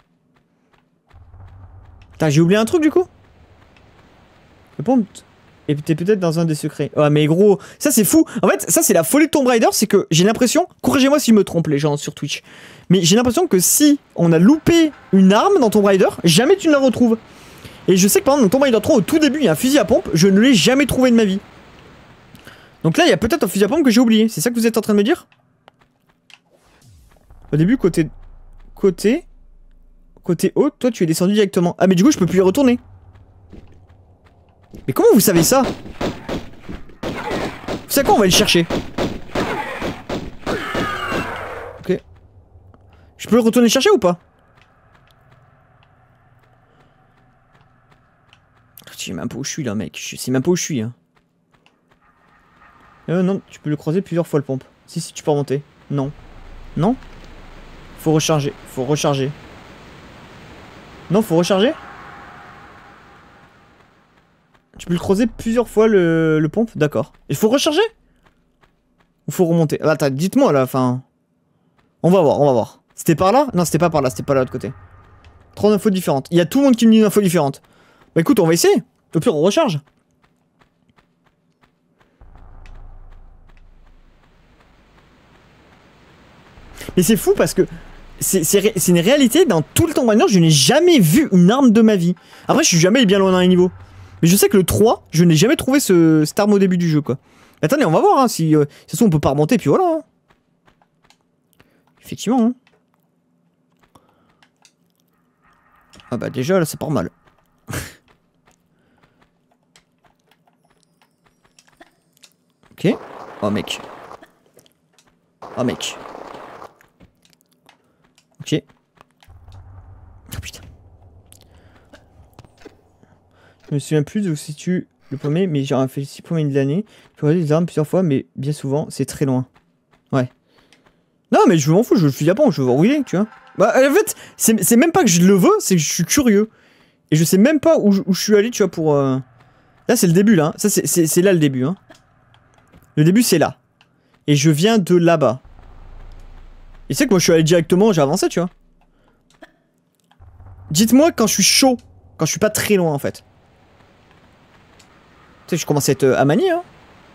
Putain j'ai oublié un truc du coup. Le pompe. Et t'es peut-être dans un des secrets. Ouais mais gros, ça c'est fou. En fait, ça c'est la folie de Tomb Raider, c'est que j'ai l'impression, corrigez-moi si je me trompe les gens sur Twitch, mais j'ai l'impression que si on a loupé une arme dans Tomb Raider, jamais tu ne la retrouves. Et je sais que par exemple dans Tomb Raider 3, au tout début, il y a un fusil à pompe, je ne l'ai jamais trouvé de ma vie. Donc là, il y a peut-être un fusil à pompe que j'ai oublié, c'est ça que vous êtes en train de me dire? Au début, côté haut, toi tu es descendu directement. Ah mais du coup, je peux plus y retourner. Mais comment vous savez ça? Vous savez quoi, on va le chercher. Ok. Je peux le retourner chercher ou pas? Je sais même pas où je suis là mec, je sais même pas où je suis hein. Non, tu peux le croiser plusieurs fois le pompe. Si tu peux remonter. Non. Non? Faut recharger, faut recharger. Non, faut recharger? Tu peux le creuser plusieurs fois le pompe? D'accord. Il faut recharger? Ou faut remonter? Ah, attends, dites-moi là, enfin... On va voir, on va voir. C'était par là? Non, c'était pas par là, c'était pas là de l'autre côté. 3 infos différentes. Il y a tout le monde qui me dit une info différente. Bah écoute, on va essayer. Au pire, on recharge. Mais c'est fou parce que... C'est une réalité, dans tout le Tomb Raider, je n'ai jamais vu une arme de ma vie. Après, je suis jamais bien loin dans les niveaux. Mais je sais que le 3, je n'ai jamais trouvé cette arme au début du jeu, quoi. Attendez, on va voir, hein, si... de toute façon, on peut pas remonter, puis voilà. Hein. Effectivement, hein. Ah bah déjà, là, c'est pas mal. Ok. Oh, mec. Oh, mec. Ok. Oh, putain. Je me souviens plus d'où situe le premier, mais j'en ai fait 6 premiers de l'année. Je peux regarder les armes plusieurs fois, mais bien souvent, c'est très loin. Ouais. Non, mais je m'en fous, je veux le fusil à pompe, je veux voir où il est, tu vois. Bah, en fait, c'est même pas que je le veux, c'est que je suis curieux. Et je sais même pas où je suis allé, tu vois, pour... Là, c'est le début, là. Ça, c'est là le début, hein. Le début, c'est là. Et je viens de là-bas. Et c'est que moi, je suis allé directement, j'ai avancé, tu vois. Dites-moi quand je suis chaud. Quand je suis pas très loin, en fait. Tu sais, je commence à être amani, hein.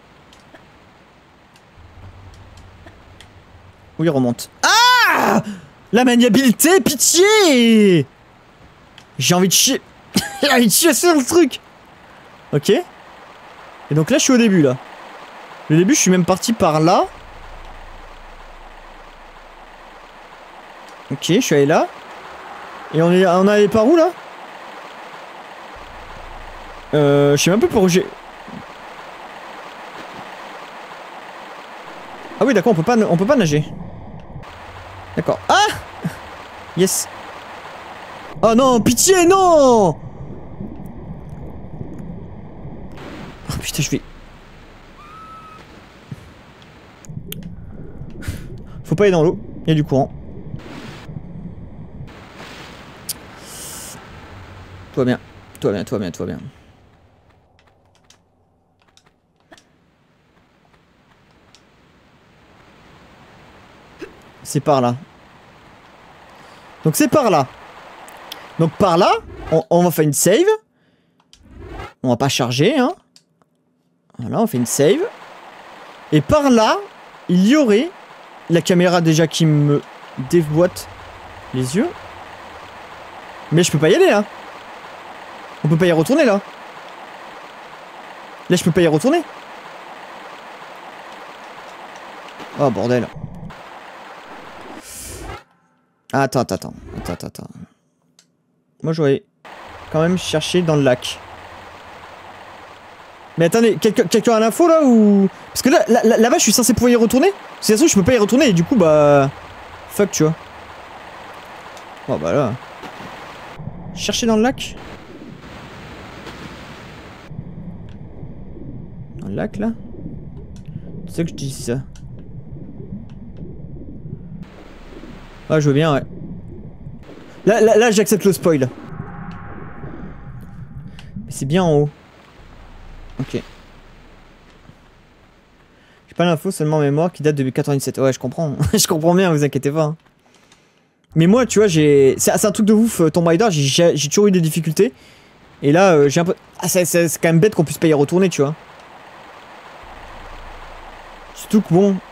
Où il remonte. Ah! La maniabilité, pitié! J'ai envie de chier. J'ai envie de chier sur le truc. Ok. Et donc là, je suis au début, là. Le début, je suis même parti par là. Ok, je suis allé là. Et on est allé par où, là? Je sais même pas pourquoi j'ai... Ah oui, d'accord, on peut pas nager. D'accord. Ah! Yes. Oh non, pitié, non! Oh putain, je vais... Faut pas aller dans l'eau, il y a du courant. Tout va bien, tout va bien, tout va bien, tout va bien. C'est par là. Donc c'est par là. Donc par là, on va faire une save. On va pas charger, hein. Voilà, on fait une save. Et par là, il y aurait la caméra déjà qui me déboîte les yeux. Mais je peux pas y aller là. On peut pas y retourner là. Là je peux pas y retourner. Oh bordel. Attends. Moi j'aurais quand même cherché dans le lac. Mais attendez, quelqu'un a l'info là ou... Parce que là-bas je suis censé pouvoir y retourner. C'est ça, je peux pas y retourner et du coup bah... Fuck tu vois. Oh bah là... Chercher dans le lac. Dans le lac là. Tu sais que je dis ça. Ah je veux bien ouais. Là j'accepte le spoil. Mais c'est bien en haut. Ok. J'ai pas l'info, seulement mémoire qui date de 97. Ouais, je comprends. Je comprends bien, vous inquiétez pas. Mais moi, tu vois, j'ai... C'est un truc de ouf, Tomb Raider, j'ai toujours eu des difficultés. Et là, j'ai un peu... Ah, c'est quand même bête qu'on puisse pas y retourner, tu vois. Surtout que bon...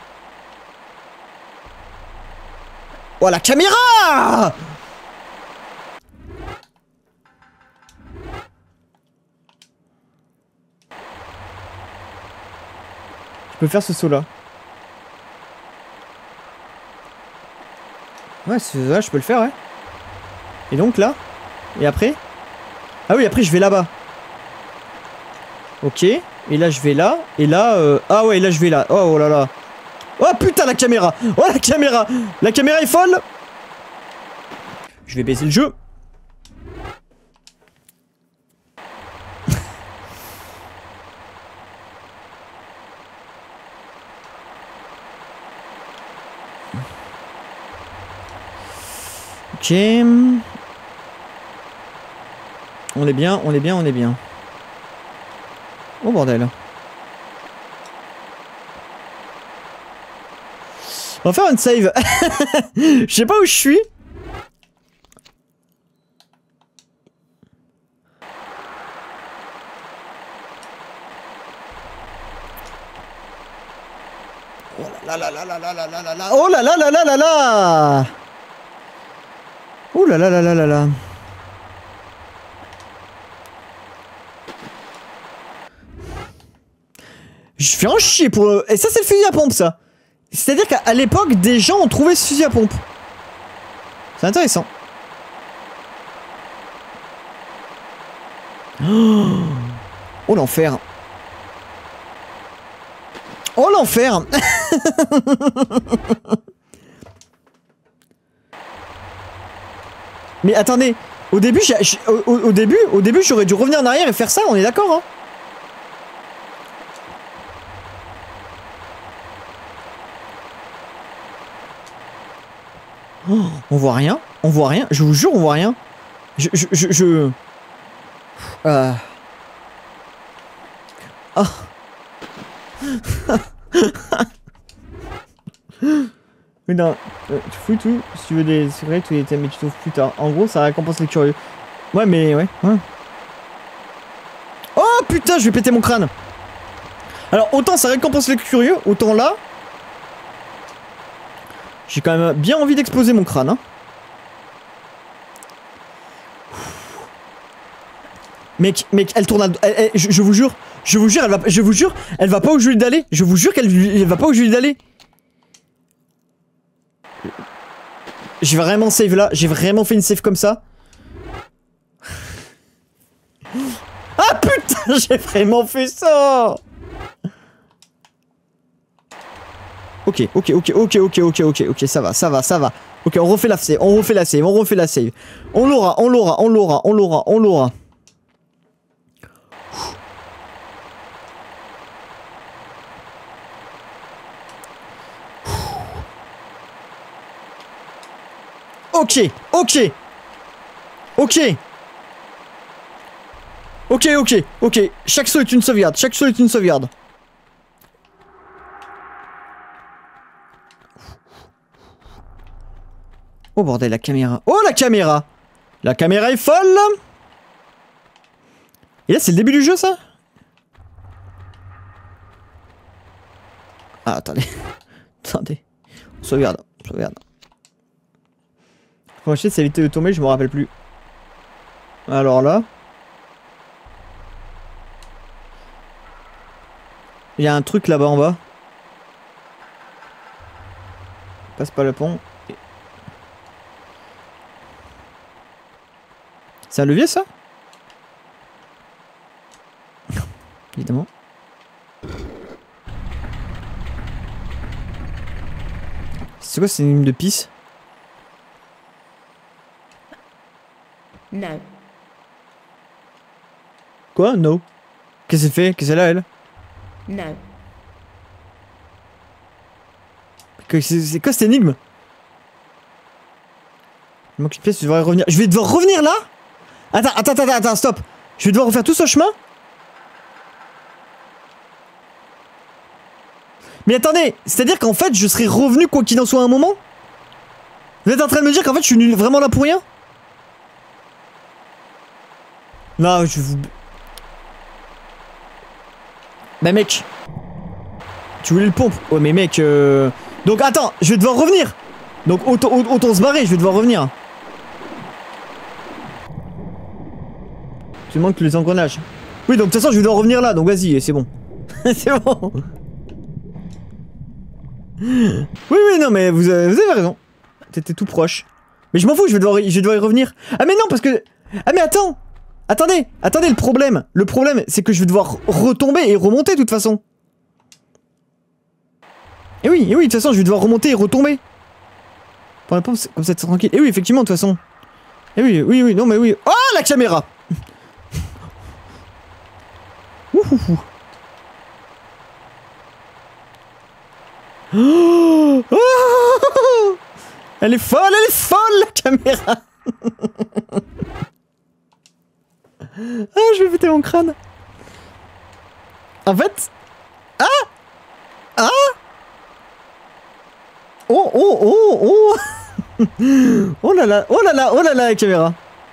Oh, la caméra! Je peux faire ce saut là. Ouais, là je peux le faire, ouais. Et donc là. Et après. Ah oui, après je vais là-bas. Ok. Et là je vais là. Et là. Ah ouais, là je vais là. Oh là là. Oh putain, la caméra. Oh la caméra. La caméra est folle. Je vais baisser le jeu. Ok. On est bien. Oh bordel. On va faire une save. Je sais pas où je suis. Oh là là là là là là là là là. Oh là là là là là là. Oh là là là là là là. Je fais en chier pour le... Et ça c'est le fusil à pompe ça. C'est-à-dire qu'à l'époque des gens ont trouvé ce fusil à pompe. C'est intéressant. Oh l'enfer. Oh l'enfer. Mais attendez, au début j'aurais dû revenir en arrière et faire ça, on est d'accord hein? Oh, on voit rien, je vous jure on voit rien. Oh. Mais non, tu fouilles tout, si tu veux des secrets, tous les thèmes, mais tu trouves plus tard. En gros, ça récompense les curieux. Ouais, mais ouais. Oh putain, je vais péter mon crâne. Alors, autant ça récompense les curieux, autant là... J'ai quand même bien envie d'exploser mon crâne, hein. Mec, elle tourne à... je vous jure, elle va pas où je lui ai d'aller. Je vous jure qu'elle va pas où je lui ai d'aller. J'ai vraiment save là, j'ai vraiment fait une save comme ça. Ah putain, j'ai vraiment fait ça. Ok, ça va. Ok, on refait la save, On l'aura. Ok. Chaque saut est une sauvegarde. Oh bordel, la caméra. Oh la caméra. La caméra est folle. Et là c'est le début du jeu ça? Ah, attendez. Attendez. On sauvegarde. On sauvegarde. Faut acheter de éviter de tomber, je me rappelle plus. Alors là. Il y a un truc là-bas en bas. Passe pas le pont. C'est un levier ça? Évidemment. C'est quoi, c'est une ligne de pisse? No. Quoi? No. Qu'est-ce qu'elle fait? Qu'est-ce qu'elle a, elle? No. C'est quoi cette énigme? Il manque une pièce, je devrais revenir. Je vais devoir revenir là? Attends, stop. Je vais devoir refaire tout ce chemin? Mais attendez, c'est-à-dire qu'en fait, je serais revenu quoi qu'il en soit à un moment? Vous êtes en train de me dire qu'en fait, je suis vraiment là pour rien? Non, je vous... Bah mec. Tu voulais le pompe? Oh mais mec, Donc attends, je vais devoir revenir. Donc autant se barrer, je vais devoir revenir. Tu manques les engrenages. Oui, donc de toute façon, je vais devoir revenir là, donc vas-y, c'est bon. C'est bon. Oui, non, mais vous avez raison. T'étais tout proche. Mais je m'en fous, je vais devoir y revenir. Ah mais non, parce que... Ah mais attends. Attendez, le problème. Le problème, c'est que je vais devoir retomber et remonter de toute façon. Et oui, de toute façon, je vais devoir remonter et retomber. Pour la pompe, comme ça, c'est tranquille. Et oui, effectivement, de toute façon. Et oui, non mais oui. Oh, la caméra. Ouhouhou. Oh, oh, elle est folle, la caméra. Ah, je vais péter mon crâne. En fait... Ah Oh Oh là là, la caméra.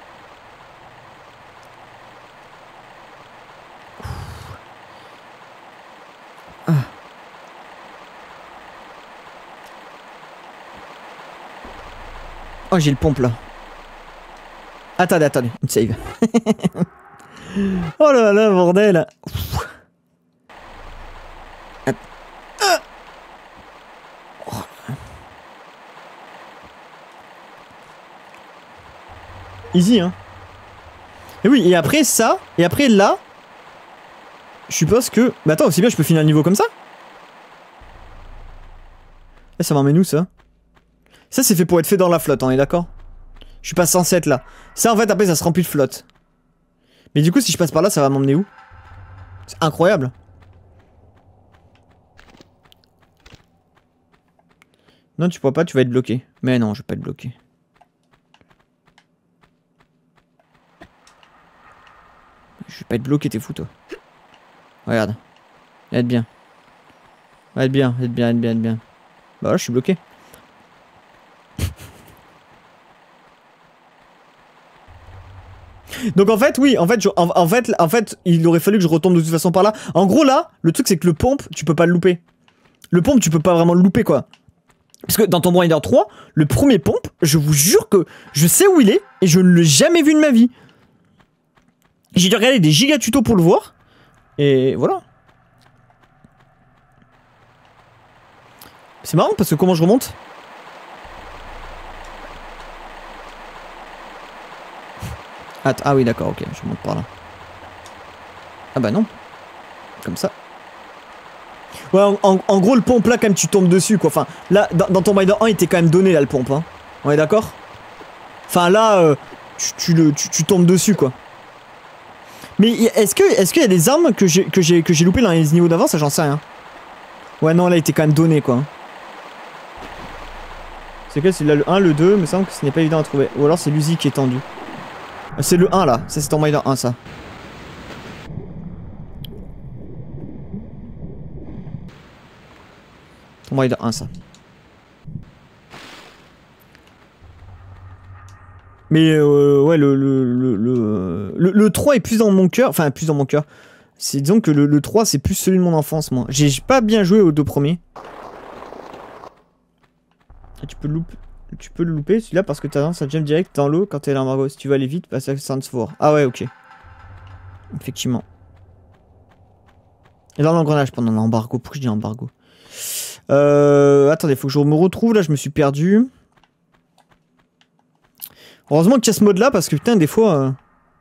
Oh, j'ai le pompe là. Attendez, une save. Oh là là, bordel. Easy, hein. Et oui, et après ça, et après là, je suppose que... Mais attends, aussi bien je peux finir le niveau comme ça? Là, ça m'emmène où, ça? Ça, c'est fait pour être fait dans la flotte, on est d'accord? Je suis pas censé être là. Ça, en fait, après, ça se remplit de flotte. Mais du coup, si je passe par là, ça va m'emmener où? C'est incroyable. Non, tu pourras pas, tu vas être bloqué. Mais non, je vais pas être bloqué. Je vais pas être bloqué, t'es fou, toi. Regarde. Être bien. Être bien. Bah là, je suis bloqué. Donc en fait, oui, en fait, il aurait fallu que je retombe de toute façon par là. En gros, là, le truc, c'est que le pompe, tu peux pas le louper. Le pompe, tu peux pas vraiment le louper, quoi. Parce que dans Tomb Raider 3, le premier pompe, je vous jure que je sais où il est et je ne l'ai jamais vu de ma vie. J'ai dû regarder des giga tutos pour le voir. Et voilà. C'est marrant parce que comment je remonte? Ah oui, d'accord, ok, je monte par là. Ah bah non. Comme ça. Ouais, en gros, le pompe là, quand même, tu tombes dessus, quoi. Enfin, là, dans Tomb Raider 1, il était quand même donné, là, le pompe, hein. On est d'accord? Enfin, là, tu tombes dessus, quoi. Mais est-ce qu'il y a des armes que j'ai loupées dans les niveaux d'avant? Ça, j'en sais rien. Ouais, non, là, il était quand même donné, quoi. C'est quel? C'est là le 1, le 2, me semble que ce n'est pas évident à trouver. Ou alors c'est l'usine qui est tendue. C'est le 1 là, ça c'est Tomb Raider 1 ça. Tomb Raider 1 ça. Mais ouais, le 3 est plus dans mon cœur, enfin plus dans mon cœur. C'est disons que le 3 c'est plus celui de mon enfance moi. J'ai pas bien joué aux 2 premiers. Ah, tu peux le louper celui-là parce que t'as tendance à jump direct dans l'eau quand t'es à l'embargo. Si tu veux aller vite, passe à Sandsford. Ah ouais, ok. Effectivement. Et dans l'engrenage pendant l'embargo. Pourquoi je dis embargo? Attendez, faut que je me retrouve là, je me suis perdu. Heureusement qu'il y a ce mode là parce que putain des fois...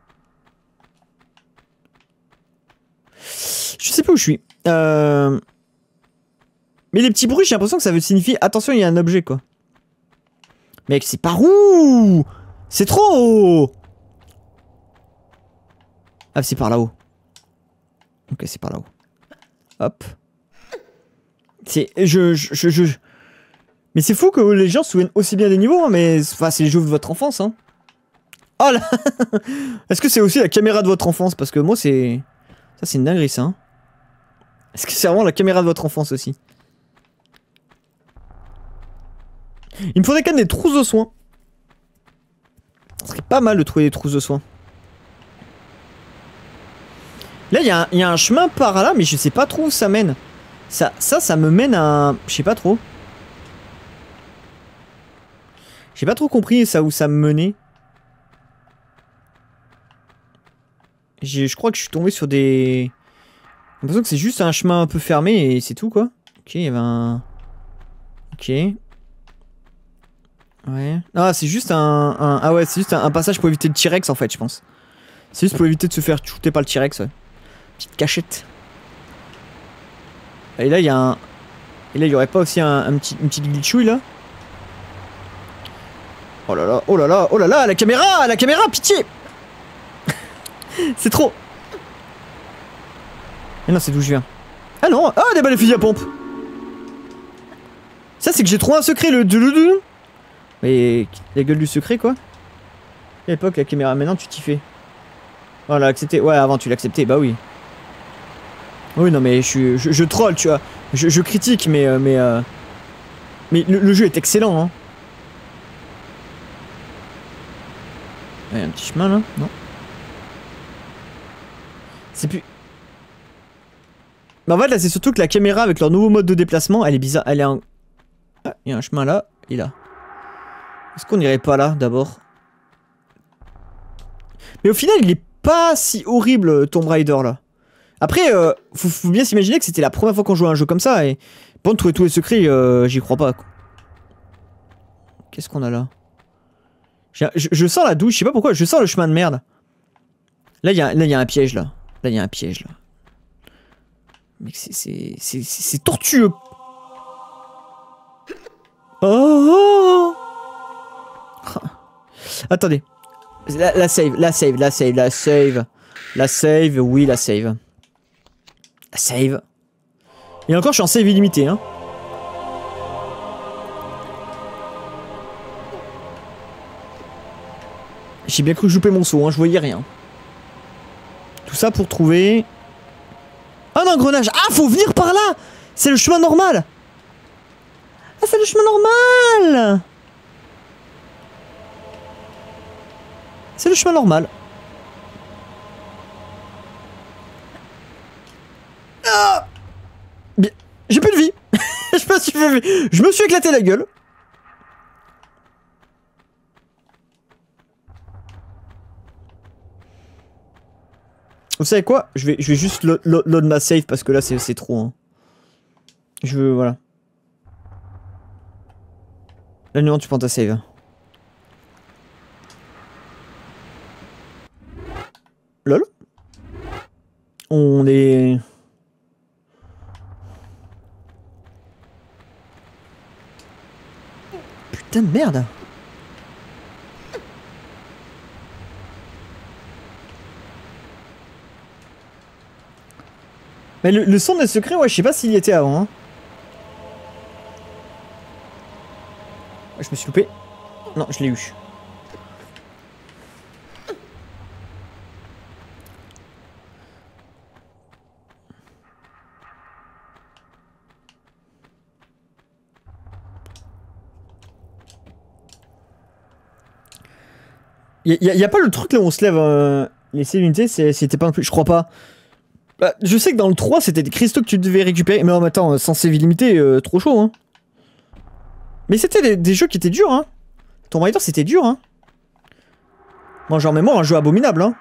Je sais pas où je suis. Mais les petits bruits, j'ai l'impression que ça veut signifier attention, il y a un objet quoi. Mec, c'est par où? C'est trop. Ah, c'est par là-haut. Ok, c'est par là-haut. Hop. C'est... Mais c'est fou que les gens se souviennent aussi bien des niveaux, hein, mais... Enfin, c'est les jeux de votre enfance, hein. Oh là. Est-ce que c'est aussi la caméra de votre enfance? Parce que moi, c'est... Ça, c'est une dinguerie, ça, hein. Est-ce que c'est vraiment la caméra de votre enfance aussi? Il me faudrait quand même des trousses de soins. Ce serait pas mal de trouver des trousses de soins. Là, il y a un chemin par là, mais je sais pas trop où ça mène. Ça me mène à... Je sais pas trop. J'ai pas trop compris ça où ça me menait. Je crois que je suis tombé sur des... J'ai l'impression que c'est juste un chemin un peu fermé et c'est tout quoi. Ok, il y avait un... Ok. Ouais. Ah, c'est juste Ah ouais, c'est juste un passage pour éviter le T-Rex en fait, je pense. C'est juste pour éviter de se faire shooter par le T-Rex, ouais. Petite cachette. Et là, il y a un... Et là, il y aurait pas aussi une petite glitchouille là? Oh là là, oh là là, oh là là, la caméra, pitié. C'est trop. Mais non, c'est d'où je viens. Ah non, ah, des balles de fusil à pompe. Ça, c'est que j'ai trouvé un secret, le... Mais la gueule du secret, quoi. À l'époque, la caméra, maintenant, tu t'y fais. Voilà, accepté. Ouais, avant, tu l'acceptais, bah oui. Oui, non, mais je troll, tu vois. Je critique, mais le jeu est excellent, hein. Il y a un petit chemin, là, non? C'est plus... Mais en fait, là, c'est surtout que la caméra, avec leur nouveau mode de déplacement, elle est bizarre. Elle est en... Ah, il y a un chemin là, et là. Est-ce qu'on irait pas là, d'abord? Mais au final, il est pas si horrible, Tomb Raider, là. Après, faut bien s'imaginer que c'était la première fois qu'on jouait à un jeu comme ça, et... Bon, trouver tous les secrets, j'y crois pas, quoi. Qu'est-ce qu'on a là? Je sens la douche, je sais pas pourquoi, je sens le chemin de merde. Là, il y a un piège, là. Là, il y a un piège, là. Mec, c'est tortueux. Oh, attendez. La save, oui, la save. La save. Et encore, je suis en save illimité, hein. J'ai bien cru que je loupais mon saut, hein, je voyais rien. Tout ça pour trouver... Un engrenage. Ah, faut venir par là. C'est le chemin normal. Ah, c'est le chemin normal. C'est le chemin normal. Ah, j'ai plus de vie. Je me suis éclaté la gueule. Vous savez quoi? Je vais juste load ma save parce que là c'est trop. Hein. Je veux... Voilà. Là non, tu prends ta save. Lol. On est... Putain de merde. Mais le son des secrets, ouais, je sais pas s'il y était avant. Hein. Je me suis loupé. Non, je l'ai eu. Y a pas le truc là où on se lève les unités, c'était pas un peu... Je crois pas. Bah, je sais que dans le 3, c'était des cristaux que tu devais récupérer. Mais en attends, sans save illimité, trop chaud, hein. Mais c'était des jeux qui étaient durs, hein. Tomb Raider, c'était dur, hein. Moi, j'ai en mémoire un jeu abominable, hein.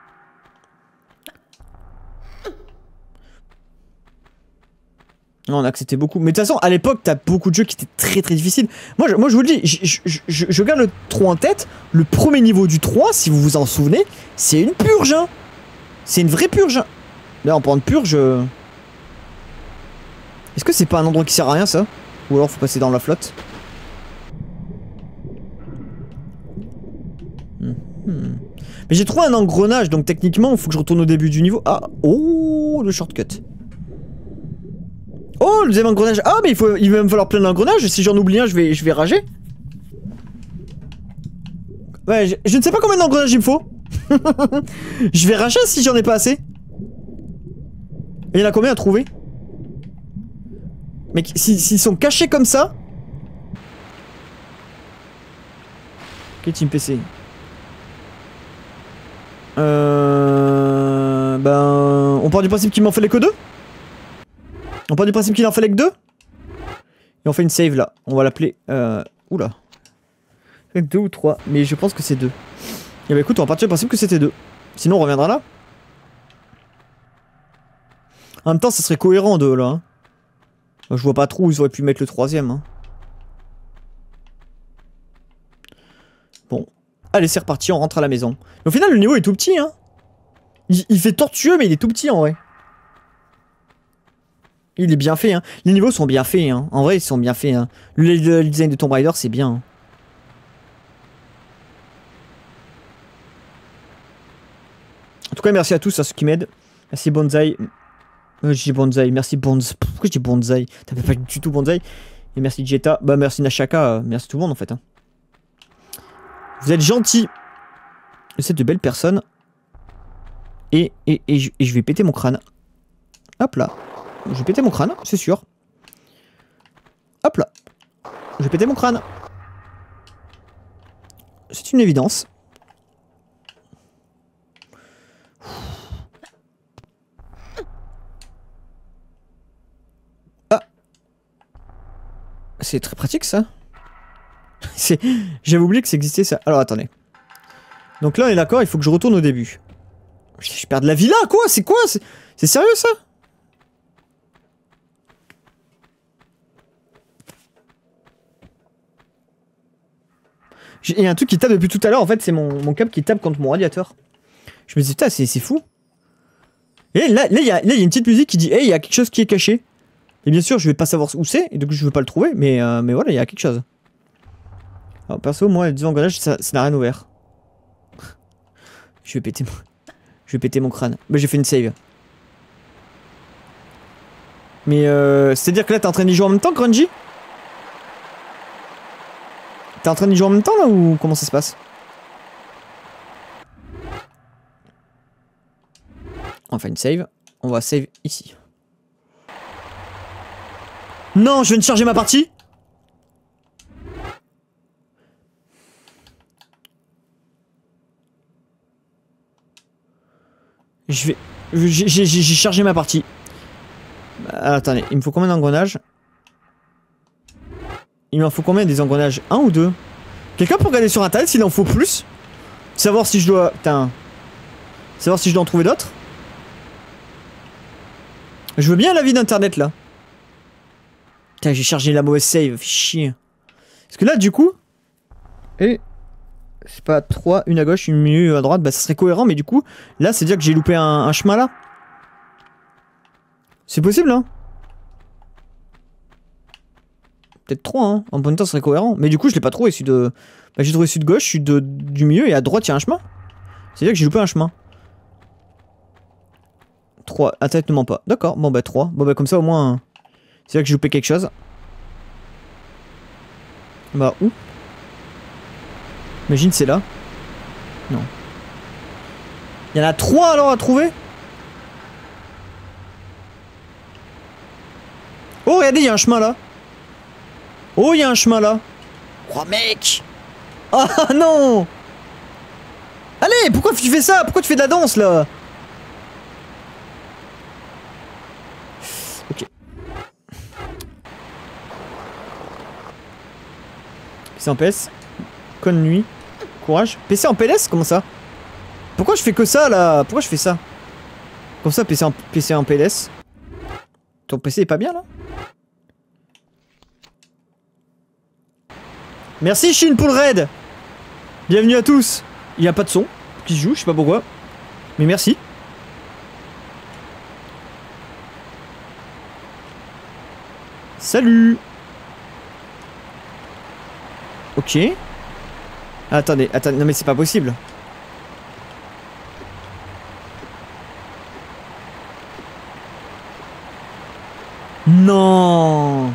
Non, on a accepté beaucoup. Mais de toute façon, à l'époque, t'as beaucoup de jeux qui étaient très très difficiles. Moi, je vous le dis, je garde le 3 en tête. Le premier niveau du 3, si vous vous en souvenez, c'est une purge, hein. C'est une vraie purge. Là, en parlant de purge... Est-ce que c'est pas un endroit qui sert à rien, ça? Ou alors, faut passer dans la flotte? Mais j'ai trouvé un engrenage, donc techniquement, il faut que je retourne au début du niveau. Ah, oh, le shortcut. Oh, le deuxième engrenage. Ah, mais il va me falloir plein d'engrenages. Si j'en oublie un, je vais rager. Ouais, je ne sais pas combien d'engrenages il me faut. Je vais rager si j'en ai pas assez. Et il y en a combien à trouver? Mais s'ils sont cachés comme ça. Ok, team PC. Ben... On part du principe qu'il m'en fallait que 2. On part du principe qu'il en fallait que 2. Et on fait une save là. On va l'appeler... Oula. 2 ou 3. Mais je pense que c'est 2. Et bah écoute, on va partir du principe que c'était 2. Sinon on reviendra là. En même temps, ça serait cohérent 2 là. Hein. Je vois pas trop où ils auraient pu mettre le 3ème. Hein. Bon. Allez, c'est reparti, on rentre à la maison. Et au final, le niveau est tout petit, hein. Il fait tortueux, mais il est tout petit en vrai. Il est bien fait, hein. Les niveaux sont bien faits, hein. En vrai, ils sont bien faits, hein. Le design de Tomb Raider, c'est bien. Hein. En tout cas, merci à tous, à ceux qui m'aident. Merci Bonzai. Je dis Bonzai, merci Bonzai. Pourquoi je dis Bonzai? T'avais pas du tout Bonzai. Et merci Jetta. Bah, merci Nashaka. Merci tout le monde en fait. Hein. Vous êtes gentils. Vous êtes de belles personnes. Et je vais péter mon crâne. Hop là. Je vais péter mon crâne, c'est sûr. Hop là. Je vais péter mon crâne. C'est une évidence. Ah. C'est très pratique ça. J'avais oublié que ça existait ça. Alors attendez. Donc là on est d'accord, il faut que je retourne au début. Je perds de la vie là, quoi? C'est quoi? C'est sérieux ça? Il y a un truc qui tape depuis tout à l'heure, en fait, c'est mon câble qui tape contre mon radiateur. Je me dis, putain, c'est fou. Et là, il y a une petite musique qui dit, hey, il y a quelque chose qui est caché. Et bien sûr, je vais pas savoir où c'est, et donc je veux pas le trouver, mais voilà, il y a quelque chose. Alors, perso, moi, les 2 engrenages, ça n'a rien ouvert. Je vais péter mon crâne. Bah, j'ai fait une save. Mais c'est-à-dire que là, t'es en train d'y jouer en même temps, Grungy? T'es en train d'y jouer en même temps là ou comment ça se passe? On fait une save. On va save ici. Non, je viens de charger ma partie. J'ai chargé ma partie. Attendez, il me faut combien d'engrenages? Il m'en faut combien des engrenages? 1 ou 2? Quelqu'un peut regarder sur internet s'il en faut plus? Savoir si je dois... Putain. Savoir si je dois en trouver d'autres? Je veux bien l'avis d'internet là. Putain, j'ai chargé la mauvaise save, fait chier. Parce que là du coup... Et... C'est pas 3, une à gauche, une milieu, à droite, bah ça serait cohérent, mais du coup... Là c'est dire que j'ai loupé un chemin là. C'est possible hein? Peut-être 3, hein. En même temps, ça serait cohérent. Mais du coup, je l'ai pas trouvé, celui de... Bah, j'ai trouvé celui de gauche, celui du milieu, et à droite, il y a un chemin. C'est-à-dire que j'ai loupé un chemin. 3. Ah, tête ne ment pas. D'accord, bon bah 3. Bon bah comme ça, au moins... C'est-à-dire que j'ai loupé quelque chose. Bah, où? Imagine, c'est là. Non. Il y en a 3 alors à trouver? Oh, regardez, il y a un chemin là. Oh, il y a un chemin là. Oh, mec. Oh non. Allez, pourquoi tu fais ça? Pourquoi tu fais de la danse là? PC en PS. Conne nuit. Courage. PC en PLS? Comment ça? Pourquoi je fais que ça là? Pourquoi je fais ça? Comme ça, PC en PLS. Ton PC est pas bien là? Merci Shin pour le raid. Bienvenue à tous. Il n'y a pas de son qui se joue, je sais pas pourquoi. Mais merci. Salut. Ok. Attendez, non mais c'est pas possible. Non.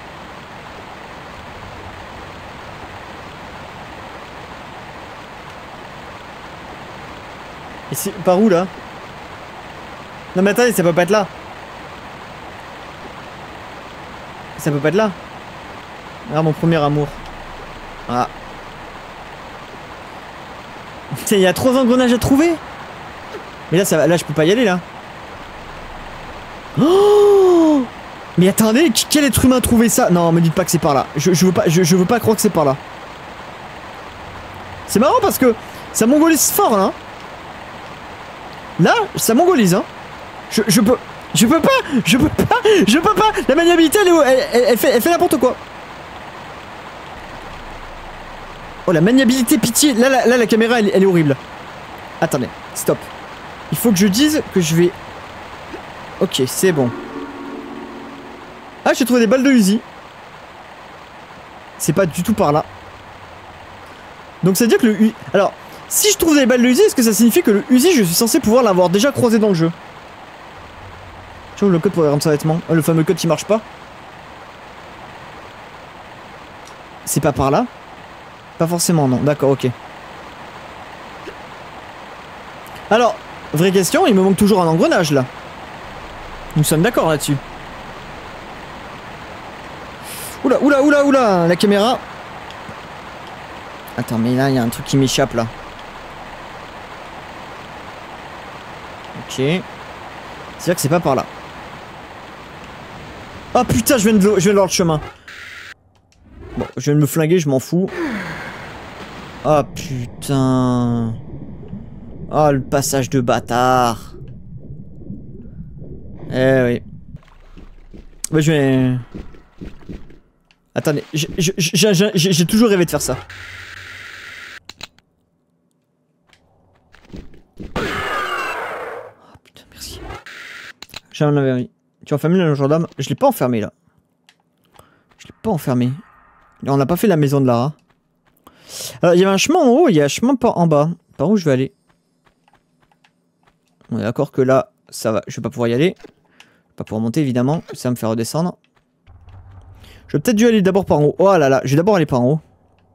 Et c'est par où là? Non mais attendez, ça peut pas être là. Ça peut pas être là. Ah, mon premier amour. Ah. Il y a 3 engrenages à trouver. Mais là, là je peux pas y aller là. Oh, mais attendez, quel être humain a trouvé ça? Non, me dites pas que c'est par là. Je veux pas croire que c'est par là. C'est marrant parce que ça mongolise fort là. Là, ça mongolise hein. Je peux pas. La maniabilité elle fait n'importe quoi. Oh la maniabilité, pitié. Là la caméra elle est horrible. Attendez, stop. Il faut que je dise que je vais... Ok, c'est bon. Ah, j'ai trouvé des balles de Uzi. C'est pas du tout par là. Donc ça veut dire que le Uzi... Alors, si je trouve des balles de Uzi, est-ce que ça signifie que le Uzi, je suis censé pouvoir l'avoir déjà croisé dans le jeu? Je trouve le code pour les rames sans vêtements. Le fameux code qui marche pas. C'est pas par là? Pas forcément, non. D'accord, ok. Alors, vraie question, il me manque toujours un engrenage là. Nous sommes d'accord là-dessus. Oula, la caméra. Attends, mais là, il y a un truc qui m'échappe là. Ok. C'est-à-dire que c'est pas par là. Oh putain, je viens de voir le chemin. Bon, je viens de me flinguer, je m'en fous. Oh putain. Oh, le passage de bâtard. Eh oui. Bah, je vais... Attendez, j'ai toujours rêvé de faire ça. Oh putain, merci. J'ai un avis. Tu as enfermé le gendarme? Je l'ai pas enfermé là. Je l'ai pas enfermé. On n'a pas fait la maison de Lara. Alors, il y avait un chemin en haut, il y a un chemin en bas. Par où je vais aller? On est d'accord que là, ça va. Je vais pas pouvoir y aller. Je vais pas pouvoir monter évidemment. Ça va me faire redescendre. Je vais peut-être dû aller d'abord par en haut. Oh là là, je vais d'abord aller par en haut.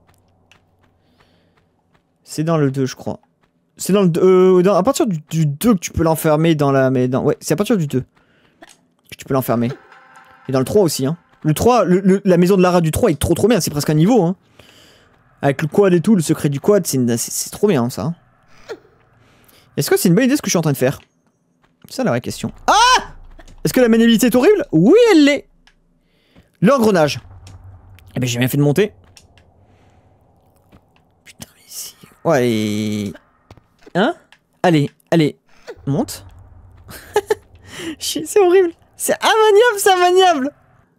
C'est dans le 2, je crois. C'est dans le 2. À partir du 2 que tu peux l'enfermer dans la... Mais dans, ouais, c'est à partir du 2 que tu peux l'enfermer. Et dans le 3 aussi, hein. Le 3, la maison de Lara du 3 est trop bien. C'est presque un niveau, hein. Avec le quad et tout, le secret du quad, c'est trop bien, ça. Hein. Est-ce que c'est une bonne idée ce que je suis en train de faire? C'est ça la vraie question. Ah! Est-ce que la maniabilité est horrible? Oui, elle l'est. L'engrenage. Eh ben j'ai bien fait de monter. Putain, mais ici... Ouais, allez... Hein? Allez. Monte. C'est horrible. C'est immaniable, c'est immaniable.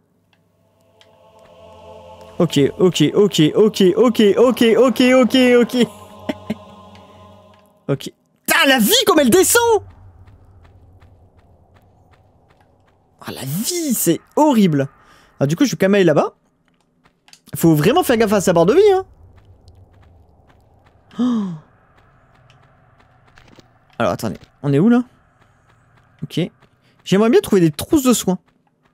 Ok. Ok. Putain, la vie comme elle descend! Ah, la vie, c'est horrible. Alors du coup, je vais quand même aller là-bas. Faut vraiment faire gaffe à sa barre de vie, hein. Oh. Alors, attendez. On est où, là? Ok. J'aimerais bien trouver des trousses de soins.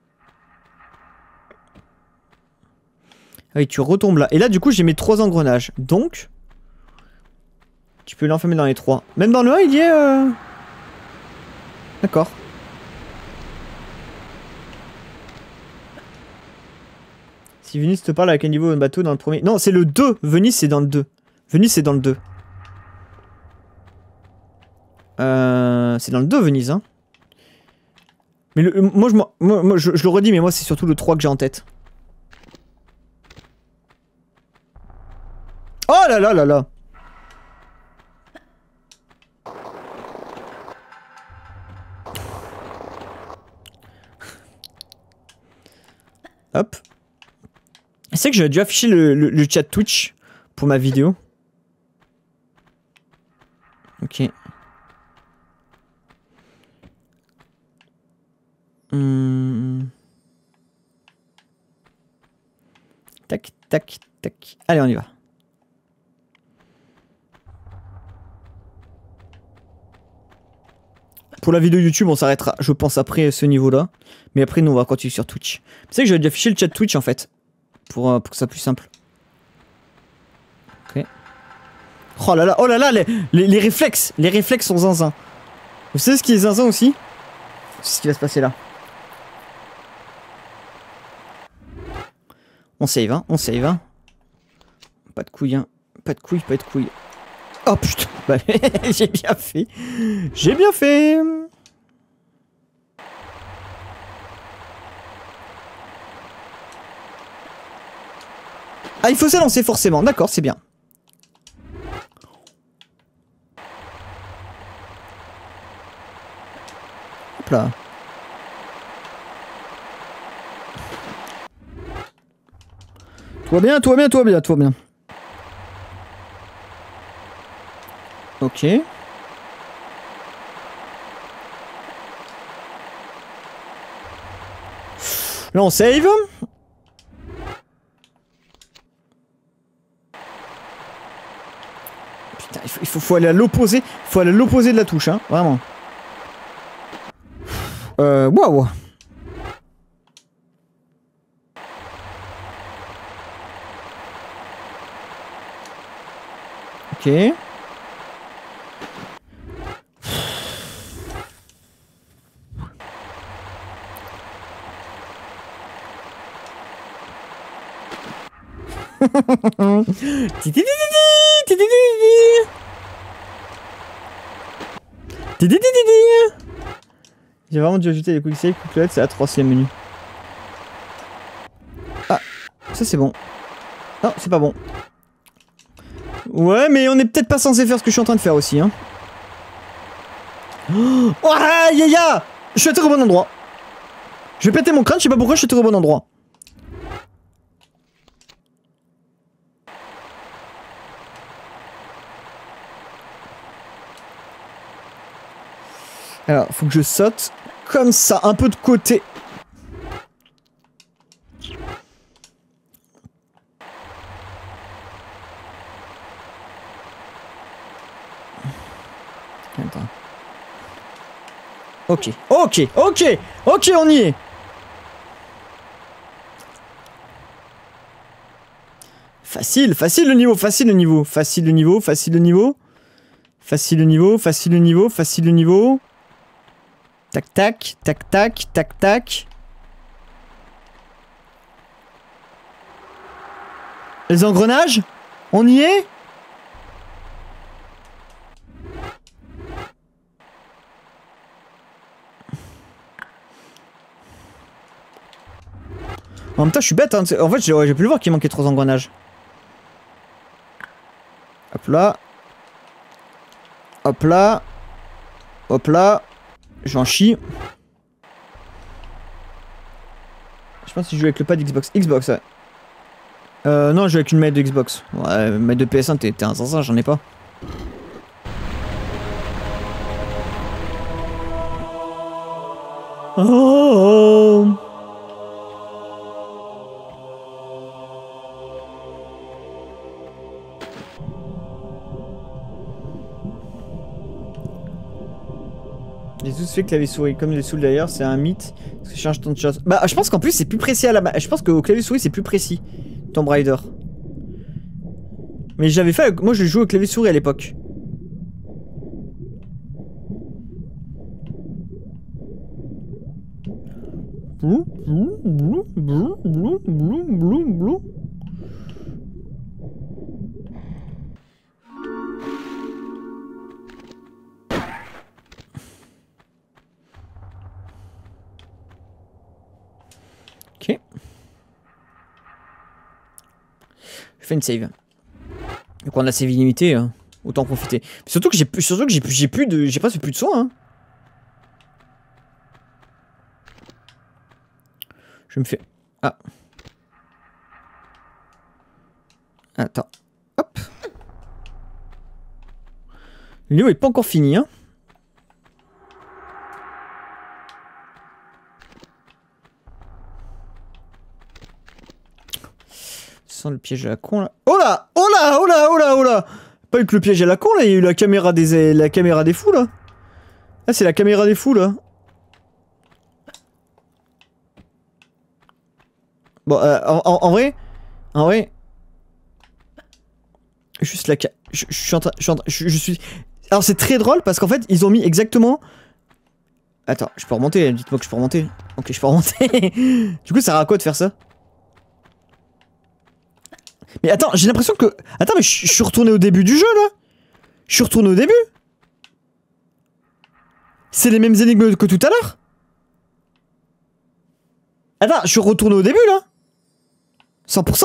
Ah oui, tu retombes là. Et là, du coup, j'ai mes 3 engrenages. Donc... Tu peux l'enfermer dans les 3. Même dans le 1, il y est... D'accord. Si Venise te parle avec un niveau de bateau dans le premier... Non, c'est le 2. Venise, c'est dans le 2. Venise, c'est dans le 2. C'est dans le 2, Venise, hein. Mais moi, je le redis, mais moi, c'est surtout le 3 que j'ai en tête. là là là là. Hop. C'est que j'aurais dû afficher le chat Twitch pour ma vidéo. Ok. Tac, tac, tac. Allez, on y va. Pour la vidéo YouTube, on s'arrêtera, je pense, après ce niveau-là. Mais après, nous, on va continuer sur Twitch. C'est que j'avais dû afficher le chat Twitch, en fait. Pour que ça soit plus simple. Ok. Oh là là, les réflexes. Les réflexes sont zinzin. Vous savez ce qui est zinzin aussi? C'est ce qui va se passer là. On save, hein, on save, hein. Pas de couilles, hein. Pas de couilles, pas de couilles. Oh putain, bah, j'ai bien fait. J'ai bien fait. Ah, il faut s'élancer forcément, d'accord, c'est bien. Hop là. Tout va bien, tout va bien, tout va bien, tout va bien. Ok. Là on save. Putain, il faut aller à l'opposé. Il faut aller à l'opposé de la touche, hein, vraiment. Waouh. Ok. J'ai vraiment dû ajouter les quick save, quick load, c'est la 3e menu. Ah, ça c'est bon. Non, c'est pas bon. Ouais, mais on est peut-être pas censé faire ce que je suis en train de faire aussi, hein. Oh, aïe aïe aïe. Je suis atterri au bon endroit. Je vais péter mon crâne, je sais pas pourquoi je suis atterri au bon endroit. Alors, faut que je saute comme ça, un peu de côté. Attends. Ok, ok, ok, ok, on y est. Facile, facile le niveau, facile le niveau, facile le niveau, facile le niveau. Facile le niveau, facile le niveau, facile le niveau. Tac tac, tac tac, tac tac. Les engrenages? On y est? En même temps, je suis bête, hein. En fait, j'ai pu le voir qu'il manquait 3 engrenages. Hop là. Hop là. Hop là. J'en chie. Je pense que je joue avec le pad Xbox. Xbox, ouais. Non, je joue avec une manette de Xbox. Ouais, manette de PS1, t'es un sensation, j'en ai pas. Oh. Les sous fait clavier souris comme les sous d'ailleurs, c'est un mythe. Parce que je change tant de choses. Bah, je pense qu'en plus c'est plus précis à la main. Je pense qu'au clavier souris c'est plus précis. Tomb Raider. Mais j'avais fait. Moi je jouais au clavier souris à l'époque. Ok. Je fais une save. Donc on a ses vies limitées, hein. Autant en profiter. Mais surtout que j'ai presque plus de soins. Hein. Je me fais... Ah. Attends. Hop. Le niveau est pas encore fini, hein. Sans le piège à la con là. Oh là! Oh là! Oh là! Oh là! Oh là! Pas eu que le piège à la con là, il y a eu la caméra des fous là. Ah, c'est la caméra des fous là. Bon, en vrai. En vrai. Juste la je suis en train. Je suis. Alors c'est très drôle parce qu'en fait, ils ont mis exactement. Attends, je peux remonter, dites-moi que je peux remonter. Ok, je peux remonter. Du coup, ça sert à quoi de faire ça? Mais attends, j'ai l'impression que... Attends, mais je suis retourné au début du jeu, là. Je suis retourné au début. C'est les mêmes énigmes que tout à l'heure. Attends, je suis retourné au début, là. 100%.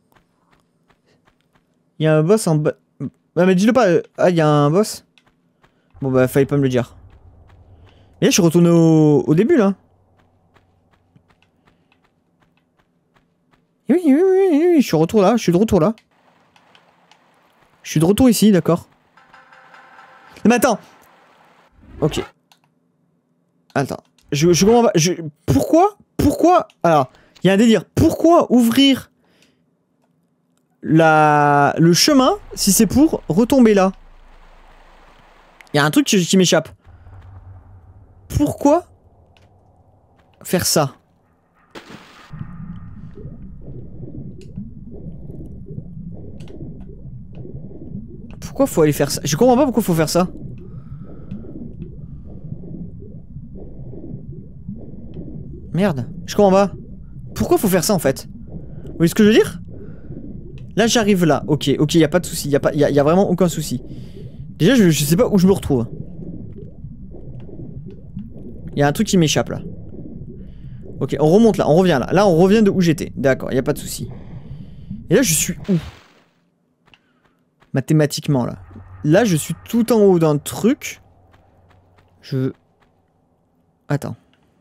Il y a un boss en bas... Ah, mais dis-le pas. Ah, il y a un boss. Bon, bah, fallait pas me le dire. Mais là, je suis retourné au début, là. Oui, je suis de retour là, je suis de retour là. Je suis de retour ici, d'accord. Mais attends. Ok. Attends. Je comprends pas. Pourquoi alors, il y a un délire. Pourquoi ouvrir le chemin si c'est pour retomber là? Il y a un truc qui m'échappe. Pourquoi faire ça? Pourquoi faut aller faire ça? Je comprends pas pourquoi faut faire ça. Merde, je comprends pas. Pourquoi faut faire ça en fait? Vous voyez ce que je veux dire? Là j'arrive là, ok, y a pas de souci, y a vraiment aucun souci. Déjà je sais pas où je me retrouve. Y a un truc qui m'échappe là. Ok, on remonte là, on revient là. Là on revient de où j'étais, d'accord, y a pas de souci. Et là je suis où? Mathématiquement là. Là je suis tout en haut d'un truc. Je... Attends.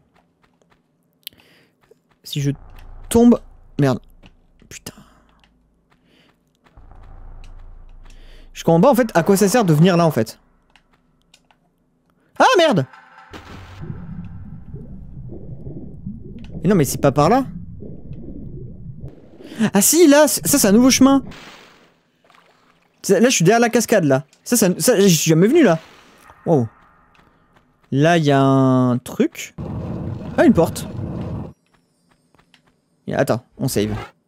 Si je tombe... Merde. Putain. Je comprends pas en fait à quoi ça sert de venir là en fait. Ah merde! Mais non mais c'est pas par là. Ah si là, ça c'est un nouveau chemin. Là je suis derrière la cascade là. Ça je suis jamais venu là. Wow. Là il y a un truc. Ah une porte. Attends, on save.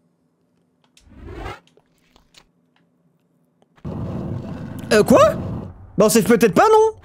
Quoi? Bah on save peut-être pas non?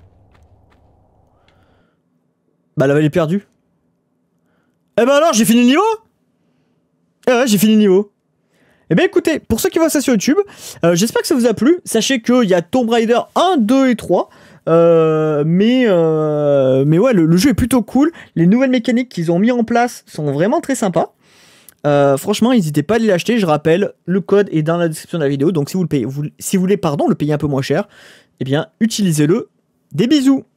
Bah la vallée est perdue. Eh ben alors j'ai fini le niveau? Eh ouais j'ai fini le niveau. Eh ben écoutez, pour ceux qui voient ça sur YouTube, j'espère que ça vous a plu. Sachez qu'il y a Tomb Raider 1, 2 et 3. Mais ouais, le jeu est plutôt cool. Les nouvelles mécaniques qu'ils ont mis en place sont vraiment très sympas. Franchement, n'hésitez pas à aller l'acheter. Je rappelle, le code est dans la description de la vidéo. Donc si vous voulez le payer un peu moins cher, eh bien utilisez-le. Des bisous!